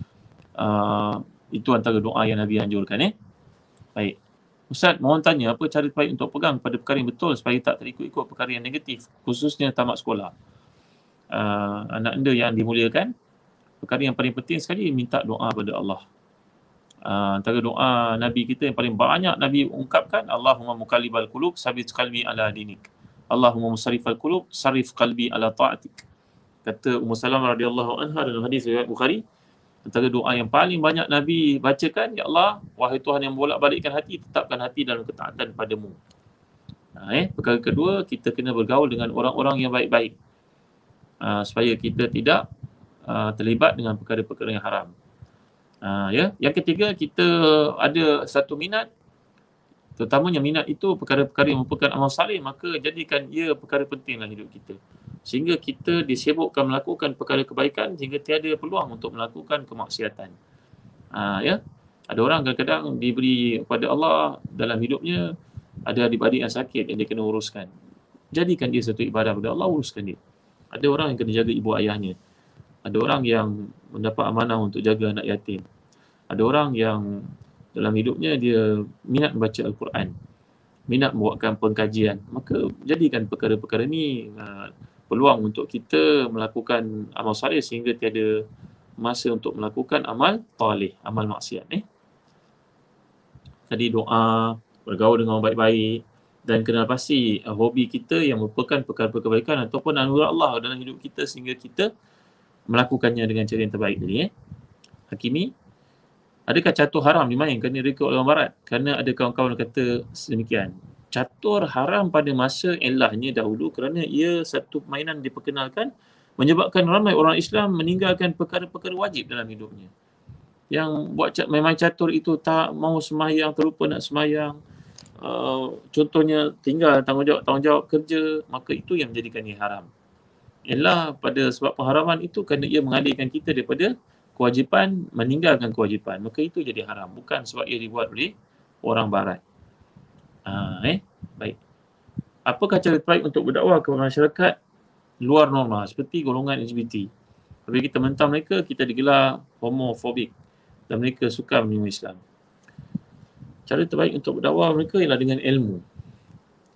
Itu antara doa yang Nabi anjurkan. Baik. Ustaz, mohon tanya apa cara terbaik untuk pegang pada perkara yang betul supaya tak terikut-ikut perkara yang negatif, khususnya tamat sekolah. Anak anda yang dimuliakan, perkara yang paling penting sekali minta doa pada Allah. Antara doa Nabi kita yang paling banyak Nabi ungkapkan, Allahumma muqallibal qulub sabit qalbi ala dinik. Allahumma musarrifal qulub sarrif qalbi ala ta'atik. Kata Ummu Salamah radhiyallahu anha dalam hadis riwayat Bukhari, antara doa yang paling banyak Nabi bacakan, Ya Allah, wahai Tuhan yang bolak-balikkan hati, tetapkan hati dalam ketaatan padamu. Perkara kedua, kita kena bergaul dengan orang-orang yang baik-baik, supaya kita tidak terlibat dengan perkara-perkara yang haram. Yang ketiga, kita ada satu minat, terutamanya minat itu perkara-perkara yang merupakan amal saleh, maka jadikan ia perkara penting dalam hidup kita, sehingga kita disibukkan melakukan perkara kebaikan sehingga tiada peluang untuk melakukan kemaksiatan. Ada orang kadang-kadang diberi kepada Allah dalam hidupnya, ada adik-adik yang sakit yang dia kena uruskan. Jadikan dia satu ibadah kepada Allah, uruskan dia. Ada orang yang kena jaga ibu ayahnya. Ada orang yang mendapat amanah untuk jaga anak yatim. Ada orang yang dalam hidupnya dia minat membaca Al-Quran, minat membuatkan pengkajian. Maka jadikan perkara-perkara ni peluang untuk kita melakukan amal saleh sehingga tiada masa untuk melakukan amal talih, amal maksiat. Tadi doa, bergaul dengan orang baik-baik, dan kena pasti hobi kita yang merupakan perkara-perkara kebaikan ataupun anugerah Allah dalam hidup kita sehingga kita melakukannya dengan cara yang terbaik tadi. Hakimi, adakah catur haram dimain kerana reka oleh orang barat? Kerana ada kawan-kawan kata sedemikian. Catur haram pada masa elahnya dahulu kerana ia satu permainan diperkenalkan menyebabkan ramai orang Islam meninggalkan perkara-perkara wajib dalam hidupnya. Yang buat main catur itu tak mau sembahyang, terlupa nak sembahyang, contohnya tinggal tanggungjawab kerja, maka itu yang menjadikan ia haram. Ialah pada sebab pengharaman itu kerana ia mengalihkan kita daripada kewajipan, meninggalkan kewajipan, maka itu jadi haram, bukan sebab ia dibuat oleh orang barat. Baik. Apakah cara terbaik untuk berdakwah kepada masyarakat luar norma seperti golongan LGBT? Apabila kita mentang mereka, kita digelar homofobik dan mereka sukar menerima Islam. Cara terbaik untuk berdakwah mereka ialah dengan ilmu.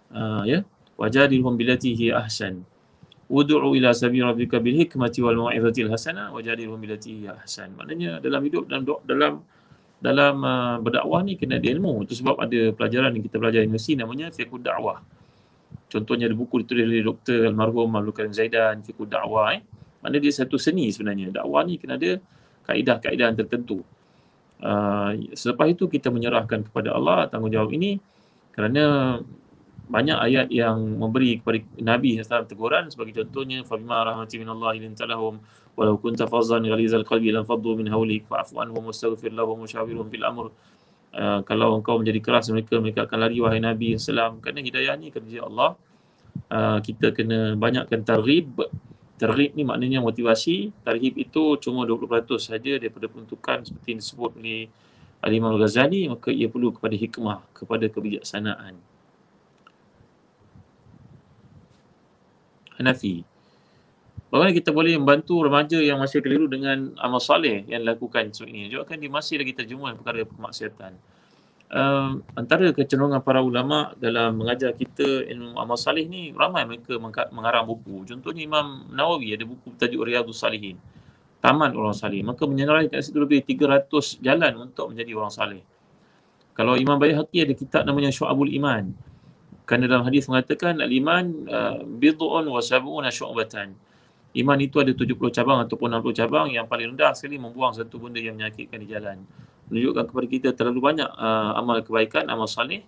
Ya, wajadilhum billati hi ahsan. Ud'u ila sabili rabbika bil hikmati wal mau'izatil hasanah wajadilhum billati hi ahsan. Maknanya dalam hidup dalam berdakwah ni kena ada ilmu. Itu sebab ada pelajaran yang kita belajar di universiti namanya fiqh dakwah. Contohnya ada buku ditulis oleh Dr. Almarhum Abdul Karim Zaidan, fiqh dakwah. Maknanya dia satu seni sebenarnya. Dakwah ni kena ada kaedah-kaedah tertentu. Selepas itu kita menyerahkan kepada Allah tanggungjawab ini, kerana banyak ayat yang memberi kepada Nabi SAW teguran, sebagai contohnya fabima rahmati minallah linta lahum walau kunta fazzan ghalizal qalbi lam faddu min hawlik fa'fu anhum wastaghfir lahum wasyawirhum fil amr. Kalau engkau menjadi keras mereka akan lari, wahai Nabi SAW. Kerana hidayah ni kerja Allah. Kita kena banyakkan targhib. Targhib ni maknanya motivasi. Targhib itu cuma 20% saja daripada peruntukan seperti yang disebut oleh Al-Imam Al-Ghazali. Maka ia perlu kepada hikmah, kepada kebijaksanaan. Hanafi, bagaimana kita boleh membantu remaja yang masih keliru dengan amal soleh yang dilakukan sebab ini? Juga kan dia masih lagi terjemuh perkara kemaksiatan. Antara kecenderungan para ulama dalam mengajar kita ilmu amal salih ni, ramai mereka mengarang buku. Contohnya Imam Nawawi ada buku tajuk Riyadhus Salihin, Taman Orang Salih. Maka menyerahkan kat situ lebih 300 jalan untuk menjadi orang salih. Kalau Imam Baihaqi ada kitab namanya Syu'abul Iman. Kerana dalam hadis mengatakan al-iman bid'un wa sab'una syu'batan. Iman itu ada 70 cabang ataupun 60 cabang. Yang paling rendah sekali membuang satu benda yang menyakitkan di jalan. Menunjukkan kepada kita terlalu banyak amal kebaikan, amal salih.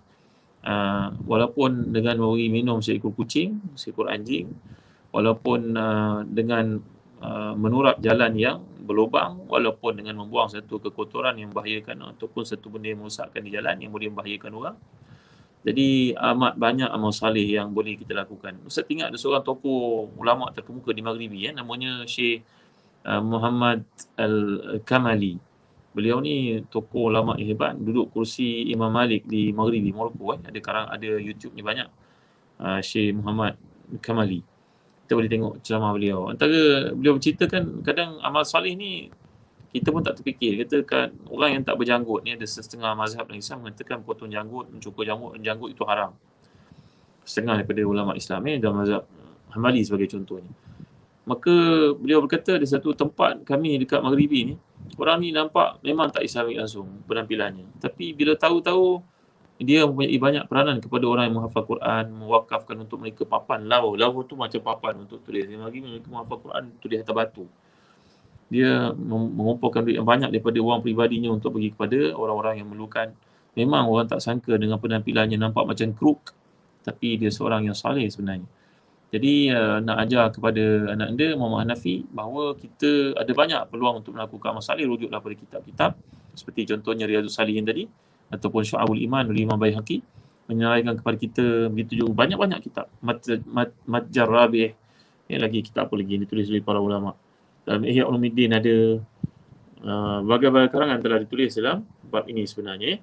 Walaupun dengan minum seekor kucing, seekor anjing, walaupun dengan menurap jalan yang berlubang, walaupun dengan membuang satu kekotoran yang membahayakan ataupun satu benda yang merosakkan di jalan yang boleh membahayakan orang. Jadi amat banyak amal salih yang boleh kita lakukan. Ustaz ingat ada seorang tokoh ulama terkemuka di Maghribi, namanya Syekh Muhammad Al-Kamali. Beliau ni tokoh ulama yang hebat, duduk kursi Imam Malik di Maghribi, Morocco. Ada YouTube ni banyak. Syekh Muhammad Kamali. Kita boleh tengok ceramah beliau. Antara beliau berceritakan kadang amal salih ni kita pun tak terfikir. Katakan orang yang tak berjanggut ni, ada setengah mazhab dalam Islam mengatakan potong janggut, mencukur janggut itu haram. Setengah daripada ulama Islam dalam mazhab Hambali sebagai contohnya. Maka beliau berkata ada satu tempat kami dekat Maghribi ni, orang ni nampak memang tak Islami langsung penampilannya. Tapi bila tahu-tahu dia mempunyai banyak peranan kepada orang yang menghafal Quran, mewakafkan untuk mereka papan lau. Lau tu macam papan untuk tulis. Lagi mereka menghafal Quran tulis atas batu. Dia mengumpulkan duit yang banyak daripada wang peribadinya untuk bagi kepada orang-orang yang memerlukan. Memang orang tak sangka dengan penampilannya nampak macam crook, tapi dia seorang yang saleh sebenarnya. Jadi nak ajar kepada anak anda Muhammad Hanafi bahawa kita ada banyak peluang untuk melakukan amal saleh, rujuklah pada kitab-kitab seperti contohnya Riyadhus Salihin tadi ataupun Syu'abul Iman oleh Imam Baihaqi, menyerahkan kepada kita begitu juga banyak-banyak kitab. Matjar Rabih, lagi kitab apa lagi ditulis oleh para ulama. Dalam Ihya Ulumuddin ada berbagai karangan telah ditulis dalam bab ini sebenarnya.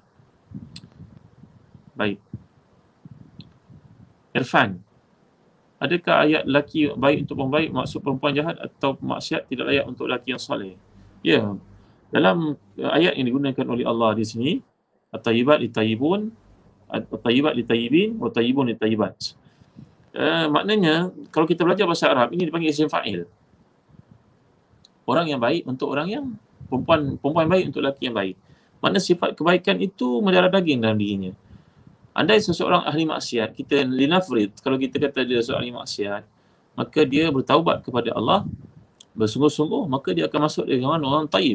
Baik. Irfan, adakah ayat lelaki baik untuk orang baik maksud perempuan jahat atau maksiat tidak layak untuk lelaki yang soleh? Ya, dalam ayat yang digunakan oleh Allah di sini, at-tayyibat lit-tayyibun, at-tayyibat lit-tayyibin, wa tayyibun lit-tayyibat. Maknanya kalau kita belajar bahasa Arab ini dipanggil isim fa'il. Orang yang baik untuk orang yang perempuan baik untuk lelaki yang baik. Maknanya sifat kebaikan itu mendarah daging dalam dirinya. Andai seseorang ahli maksiat, kita linafrid, kalau kita kata dia seorang ahli maksiat, maka dia bertaubat kepada Allah bersungguh-sungguh, maka dia akan masuk dengan orang taib.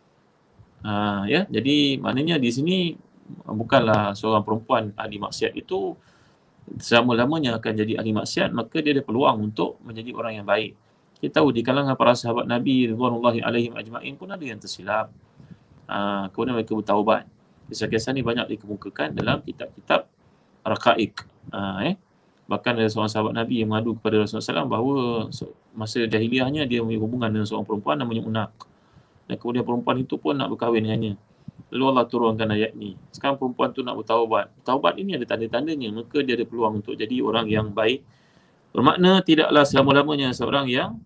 Jadi maknanya di sini bukanlah seorang perempuan ahli maksiat itu selama-lamanya akan jadi ahli maksiat, maka dia ada peluang untuk menjadi orang yang baik. Kita tahu di kalangan para sahabat Nabi ridwanullahi alaihim ajma'in pun ada yang tersilap. Kemudian mereka bertaubat. Kisah-kisah ni banyak dikemukakan dalam kitab-kitab Raqaiq. Bahkan ada seorang sahabat Nabi yang mengadu kepada Rasulullah SAW bahawa masa jahiliahnya dia mempunyai hubungan dengan seorang perempuan namanya Unak. Dan kemudian perempuan itu pun nak berkahwin dengannya. Lalu Allah turunkan ayat ni. Sekarang perempuan tu nak bertaubat. Taubat ini ada tanda-tandanya. Maka dia ada peluang untuk jadi orang yang baik. Bermakna tidaklah selama-lamanya seorang yang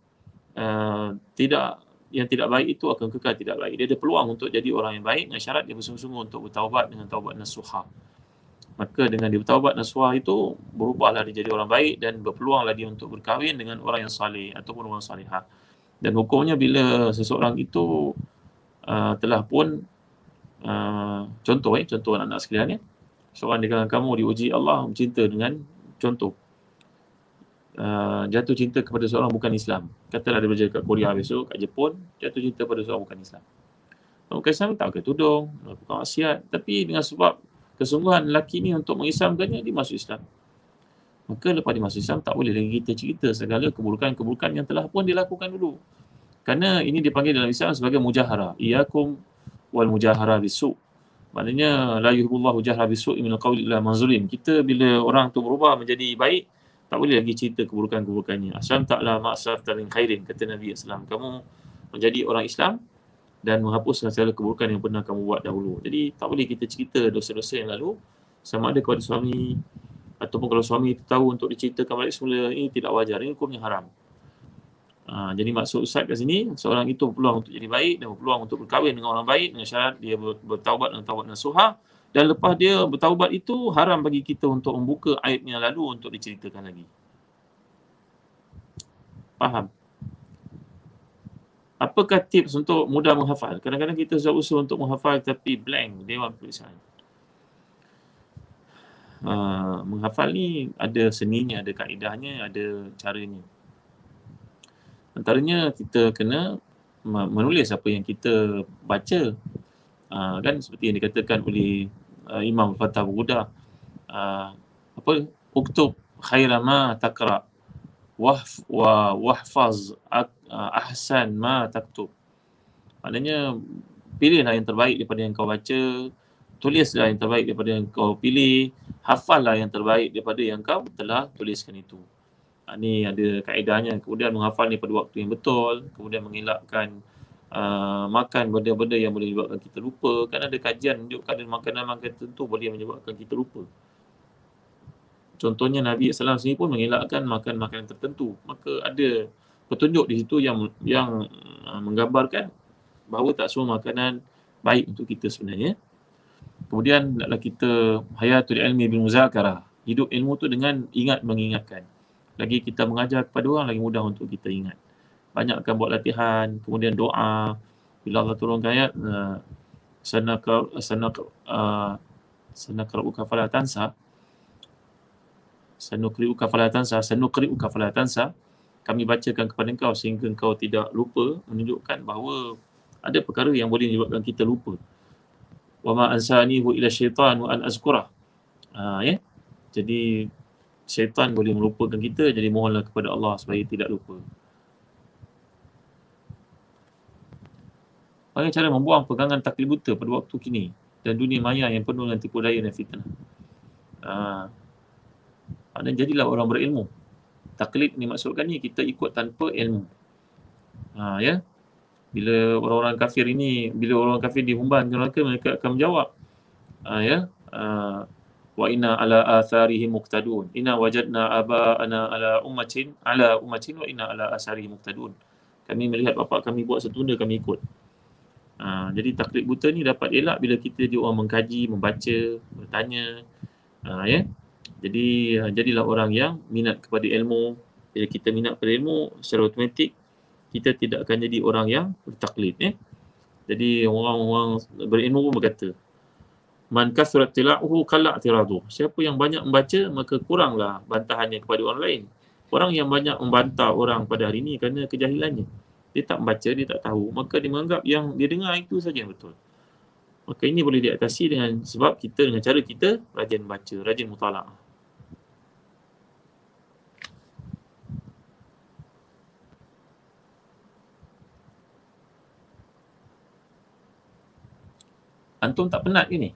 tidak baik itu akan kekal tidak baik. Dia ada peluang untuk jadi orang yang baik dengan syarat dia bersungguh-sungguh untuk bertaubat dengan taubat nasuha. Maka dengan dia bertaubat nasuha itu, berubahlah dia jadi orang baik dan berpeluanglah dia untuk berkahwin dengan orang yang saleh ataupun orang salihah. Dan hukumnya bila seseorang itu telah pun contoh anak-anak sekalian, seorang di kalangan kamu diuji Allah cinta dengan contoh jatuh cinta kepada seorang bukan Islam. Katalah dia belajar kat Korea besok, kat Jepun, jatuh cinta pada seorang bukan Islam. Bukan Islam tak pakai tudung, bukan maksiat, tapi dengan sebab kesungguhan lelaki ni untuk mengislamkannya, dia masuk Islam. Maka lepas dia masuk Islam, tak boleh lagi kita cerita segala keburukan-keburukan yang telah pun dilakukan dulu. Kerana ini dipanggil dalam Islam sebagai mujahara. Iyakum wal mujahara bisu'. Maknanya la yuhibbullahu jahra bisu'i minal qawli illa man zulim. Kita bila orang tu berubah menjadi baik, tak boleh lagi cerita keburukan-keburukannya. Aslam ta'la ma'asaf tarin khairin, kata Nabi SAW. Kamu menjadi orang Islam dan menghapuskan segala keburukan yang pernah kamu buat dahulu. Jadi tak boleh kita cerita dosa-dosa yang lalu, sama ada kepada suami ataupun kalau suami itu tahu untuk diceritakan balik semula, ini tidak wajar, ini hukumnya haram. Jadi maksud Ustaz kat sini, seorang itu berpeluang untuk jadi baik dan berpeluang untuk berkahwin dengan orang baik dengan syarat dia bertaubat dengan taubat nasuha, dan lepas dia bertaubat itu haram bagi kita untuk membuka aibnya lalu untuk diceritakan lagi. Faham? Apakah tips untuk mudah menghafal? Kadang-kadang kita sudah usaha untuk menghafal tapi blank, dewan tulisan. Menghafal ni ada seninya, ada kaedahnya, ada caranya. Antaranya kita kena menulis apa yang kita baca. Kan seperti yang dikatakan oleh Imam Fatah Buguda, uktub khaira ma taqra wahfaz ahsan ma taktub. Maknanya pilihlah yang terbaik daripada yang kau baca, tulislah yang terbaik daripada yang kau pilih, hafallah yang terbaik daripada yang kau telah tuliskan itu. Ini ada kaedahnya. Kemudian menghafal ni pada waktu yang betul, kemudian mengelakkan makan benda-benda yang boleh menyebabkan kita lupa. Kan ada kajian menunjukkan makanan-makanan tertentu boleh menyebabkan kita lupa. Contohnya Nabi SAW sendiri pun mengelakkan makan makanan tertentu. Maka ada petunjuk di situ yang menggambarkan bahawa tak semua makanan baik untuk kita sebenarnya. Kemudian hendaklah kita hayatul ilmi bil muzakarah. Hidup ilmu tu dengan ingat mengingatkan. Lagi kita mengajar kepada orang, lagi mudah untuk kita ingat. Banyakkan buat latihan, kemudian doa. Bila Allah turunkan ayat sanaqra'uka fala tansa, sanukri'uka fala tansa, kami bacakan kepada engkau sehingga engkau tidak lupa, menunjukkan bahawa ada perkara yang boleh menyebabkan kita lupa. Wa ma ansanihu ila syaitan wa an azkurah. Jadi syaitan boleh melupakan kita, jadi mohonlah kepada Allah supaya tidak lupa. Bagaimana cara membuang pegangan taklid buta pada waktu kini dan dunia maya yang penuh dengan tipu daya dan fitnah? Dan jadilah orang berilmu. Taklid ni maksudkan ni kita ikut tanpa ilmu. Bila orang-orang kafir ini, bila orang kafir dihumban ke neraka, mereka akan menjawab, wa inna ala atharihim muqtadun, inna wajadna aba'ana ala ummatin wa inna ala atharihim muqtadun. Kami melihat bapa kami buat setunda, kami ikut. Jadi taklid buta ni dapat elak bila kita jadi orang mengkaji, membaca, bertanya. Jadi jadilah orang yang minat kepada ilmu. Bila kita minat kepada ilmu, secara automatik kita tidak akan jadi orang yang bertaklid. Jadi orang-orang berilmu pun berkata, man kasrat tila'uhu kala' tiradu. Siapa yang banyak membaca, maka kuranglah bantahannya kepada orang lain. Orang yang banyak membantah orang pada hari ini kerana kejahilannya. Dia tak membaca, dia tak tahu, maka dia menganggap yang dia dengar itu saja yang betul. Maka ini boleh diatasi dengan sebab kita, dengan cara kita rajin baca, rajin mutala'ah. Antum tak penat ke ni?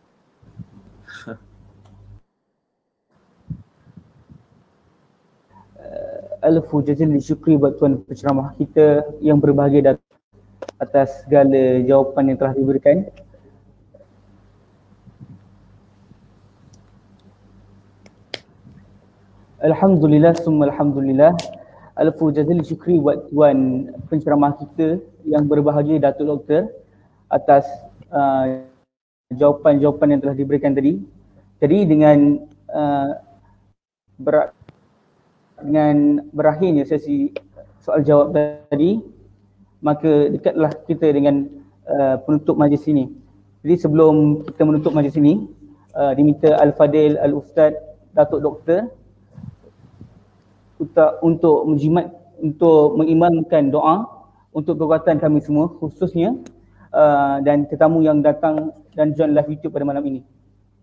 Alfu jazil syukri buat tuan penceramah kita yang berbahagia atas segala jawapan yang telah diberikan. Alhamdulillah summa alhamdulillah. Alfu jazil syukri buat tuan penceramah kita yang berbahagia Datuk Doktor atas jawapan-jawapan yang telah diberikan tadi. Jadi dengan berakhirnya sesi soal jawab tadi, maka dekatlah kita dengan penutup majlis ini. Jadi sebelum kita menutup majlis ini, diminta Al-Fadil Al-Ustaz Datuk Doktor untuk mengimamkan doa untuk kekuatan kami semua, khususnya dan tetamu yang datang dan join live YouTube pada malam ini.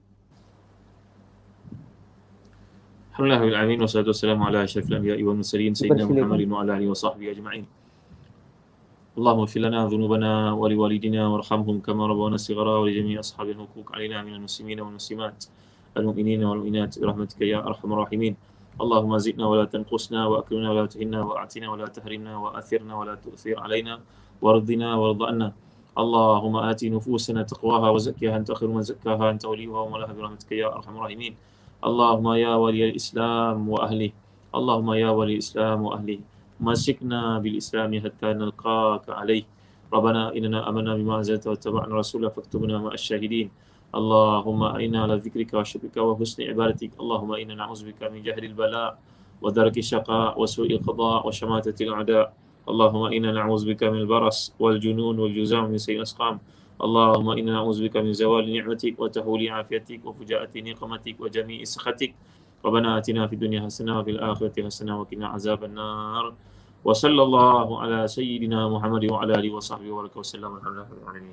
Alhamdulillah alamin wassalatu wassalamu ala asyrafil anbiya'i wal mursalin sayyidina Muhammadin wa ala alihi wa sahbihi ajma'in. Allahumma ighfir lana dhunubana wa liwalidina warhamhum kama rabbawna shighara wa li jami'i ashabil huquq alaina minal muslimina wal muslimat al mu'minina wal mu'minat bi rahmatika ya arhamar rahimin. Allahumma zidna wa la tanqusna wa akrimna wa la tuhinna wa a'tina wa la tahrimna wa athirna wa la tu'thir alaina wardina warda'na. Allahumma ati nufusana taqwaha wa zakkiha anta khairu man zakkaha anta waliyuha wa mawlaha bi rahmatika ya arhamar rahimin. Allahumma ya waliyal Islam wa ahli. Allahumma ya waliyal Islam wa ahli. Masikna bil Islami hatta nalqaka alaih. Rabbana inna amanna bima anzalta wa taba'na rasulah faktubna ma'asy syahidin. Allahumma inna ala dzikrika wa syukrika wa husni ibadatik. Allahumma inna na'udzubika min jahdil bala wa darki syaqa wa su'il qada wa syamatatil a'da. Allahumma inna na'udzubika min al-baras wal junun wal juzam min sayyi'il asqam. Allahumma inna na'udzubika min zawali ni'matik wa tahuli afiatik wa fujaati niqmatik wa jami'i sakhatik. Rabbana atina fid dunya hasanah wa fil akhirati hasanah wa qina azaban nar. Wa sallallahu ala sayyidina Muhammad wa ala alihi wa sahbihi wa sallam. Alhamdulillahil alamin.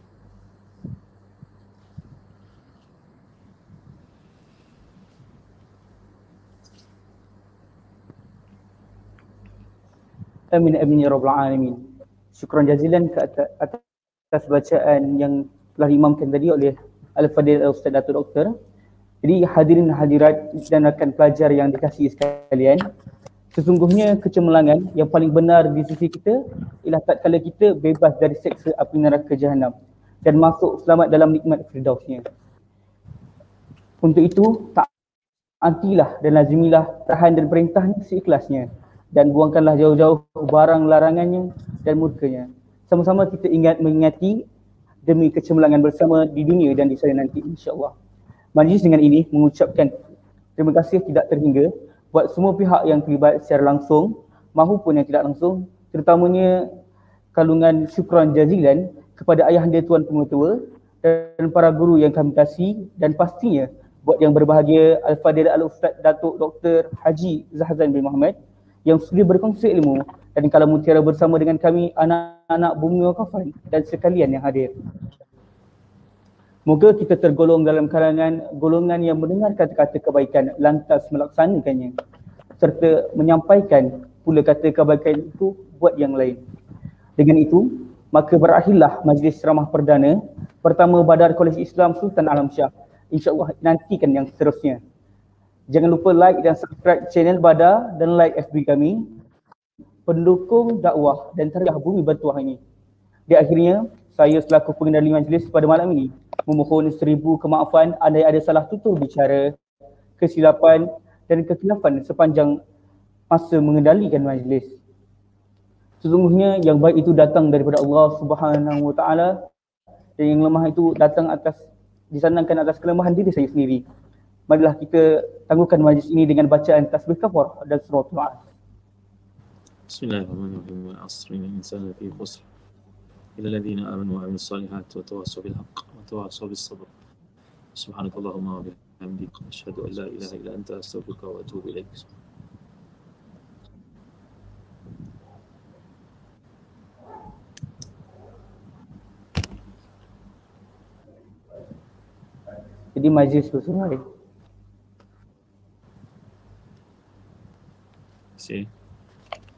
Amin amin ya rabbal alamin. Syukran jazilan ke atas bacaan yang telah diimamkan tadi oleh Al-Fadil Al-Ustaz Datuk Doktor. Jadi hadirin hadirat dan rakan pelajar yang dikasihi sekalian, sesungguhnya kecemerlangan yang paling benar di sisi kita ialah tatkala kita bebas dari seksa api neraka Jahannam dan masuk selamat dalam nikmat firdausnya. Untuk itu, taatilah dan lazimilah tahan dan perintahnya seikhlasnya dan buangkanlah jauh-jauh barang larangannya dan murkanya. Sama-sama kita mengingati demi kecemerlangan bersama di dunia dan di sana nanti insya-Allah. Majlis dengan ini mengucapkan terima kasih tidak terhingga buat semua pihak yang terlibat secara langsung maupun yang tidak langsung, terutamanya kalungan syukran jazilan kepada ayahanda Tuan Pengetua dan para guru yang kami kasihi, dan pastinya buat yang berbahagia Al-Fadil Al-Ustaz Datuk Dr. Haji Zahzan bin Muhammad yang sudah berkongsi ilmu dan kalam mutiara bersama dengan kami anak-anak Bumi Wakafan dan sekalian yang hadir. Moga kita tergolong dalam kalangan golongan yang mendengar kata-kata kebaikan lantas melaksanakannya serta menyampaikan pula kata kebaikan itu buat yang lain. Dengan itu, maka berakhirlah majlis ceramah perdana pertama Badar Kolej Islam Sultan Alam Shah. InsyaAllah nantikan yang seterusnya. Jangan lupa like dan subscribe channel Badar dan like FB kami, pendukung dakwah dan tarikhah Bumi Bertuah ini. Di akhirnya, saya selaku pengendali majlis pada malam ini memohon 1000 kemaafan andai ada salah tutur bicara, kesilapan dan kekhilafan sepanjang masa mengendalikan majlis. Sesungguhnya yang baik itu datang daripada Allah Subhanahu Wa Taala dan yang lemah itu datang disandarkan atas kelemahan diri saya sendiri. Marilah kita tangguhkan majlis ini dengan bacaan tasbih kafarah dan suratul As. Bismillahirrahmanirrahim. Al-'asri innal insana lafi khusr. إلى الذين آمنوا وعملوا الصالحات وتواصوا بالحق وتواصوا بالصبر. سبحانك اللهم وبحمدك أشهد أن لا إله إلا أنت أستغفرك وأتوب إليك. Jadi majlis bersurai. See.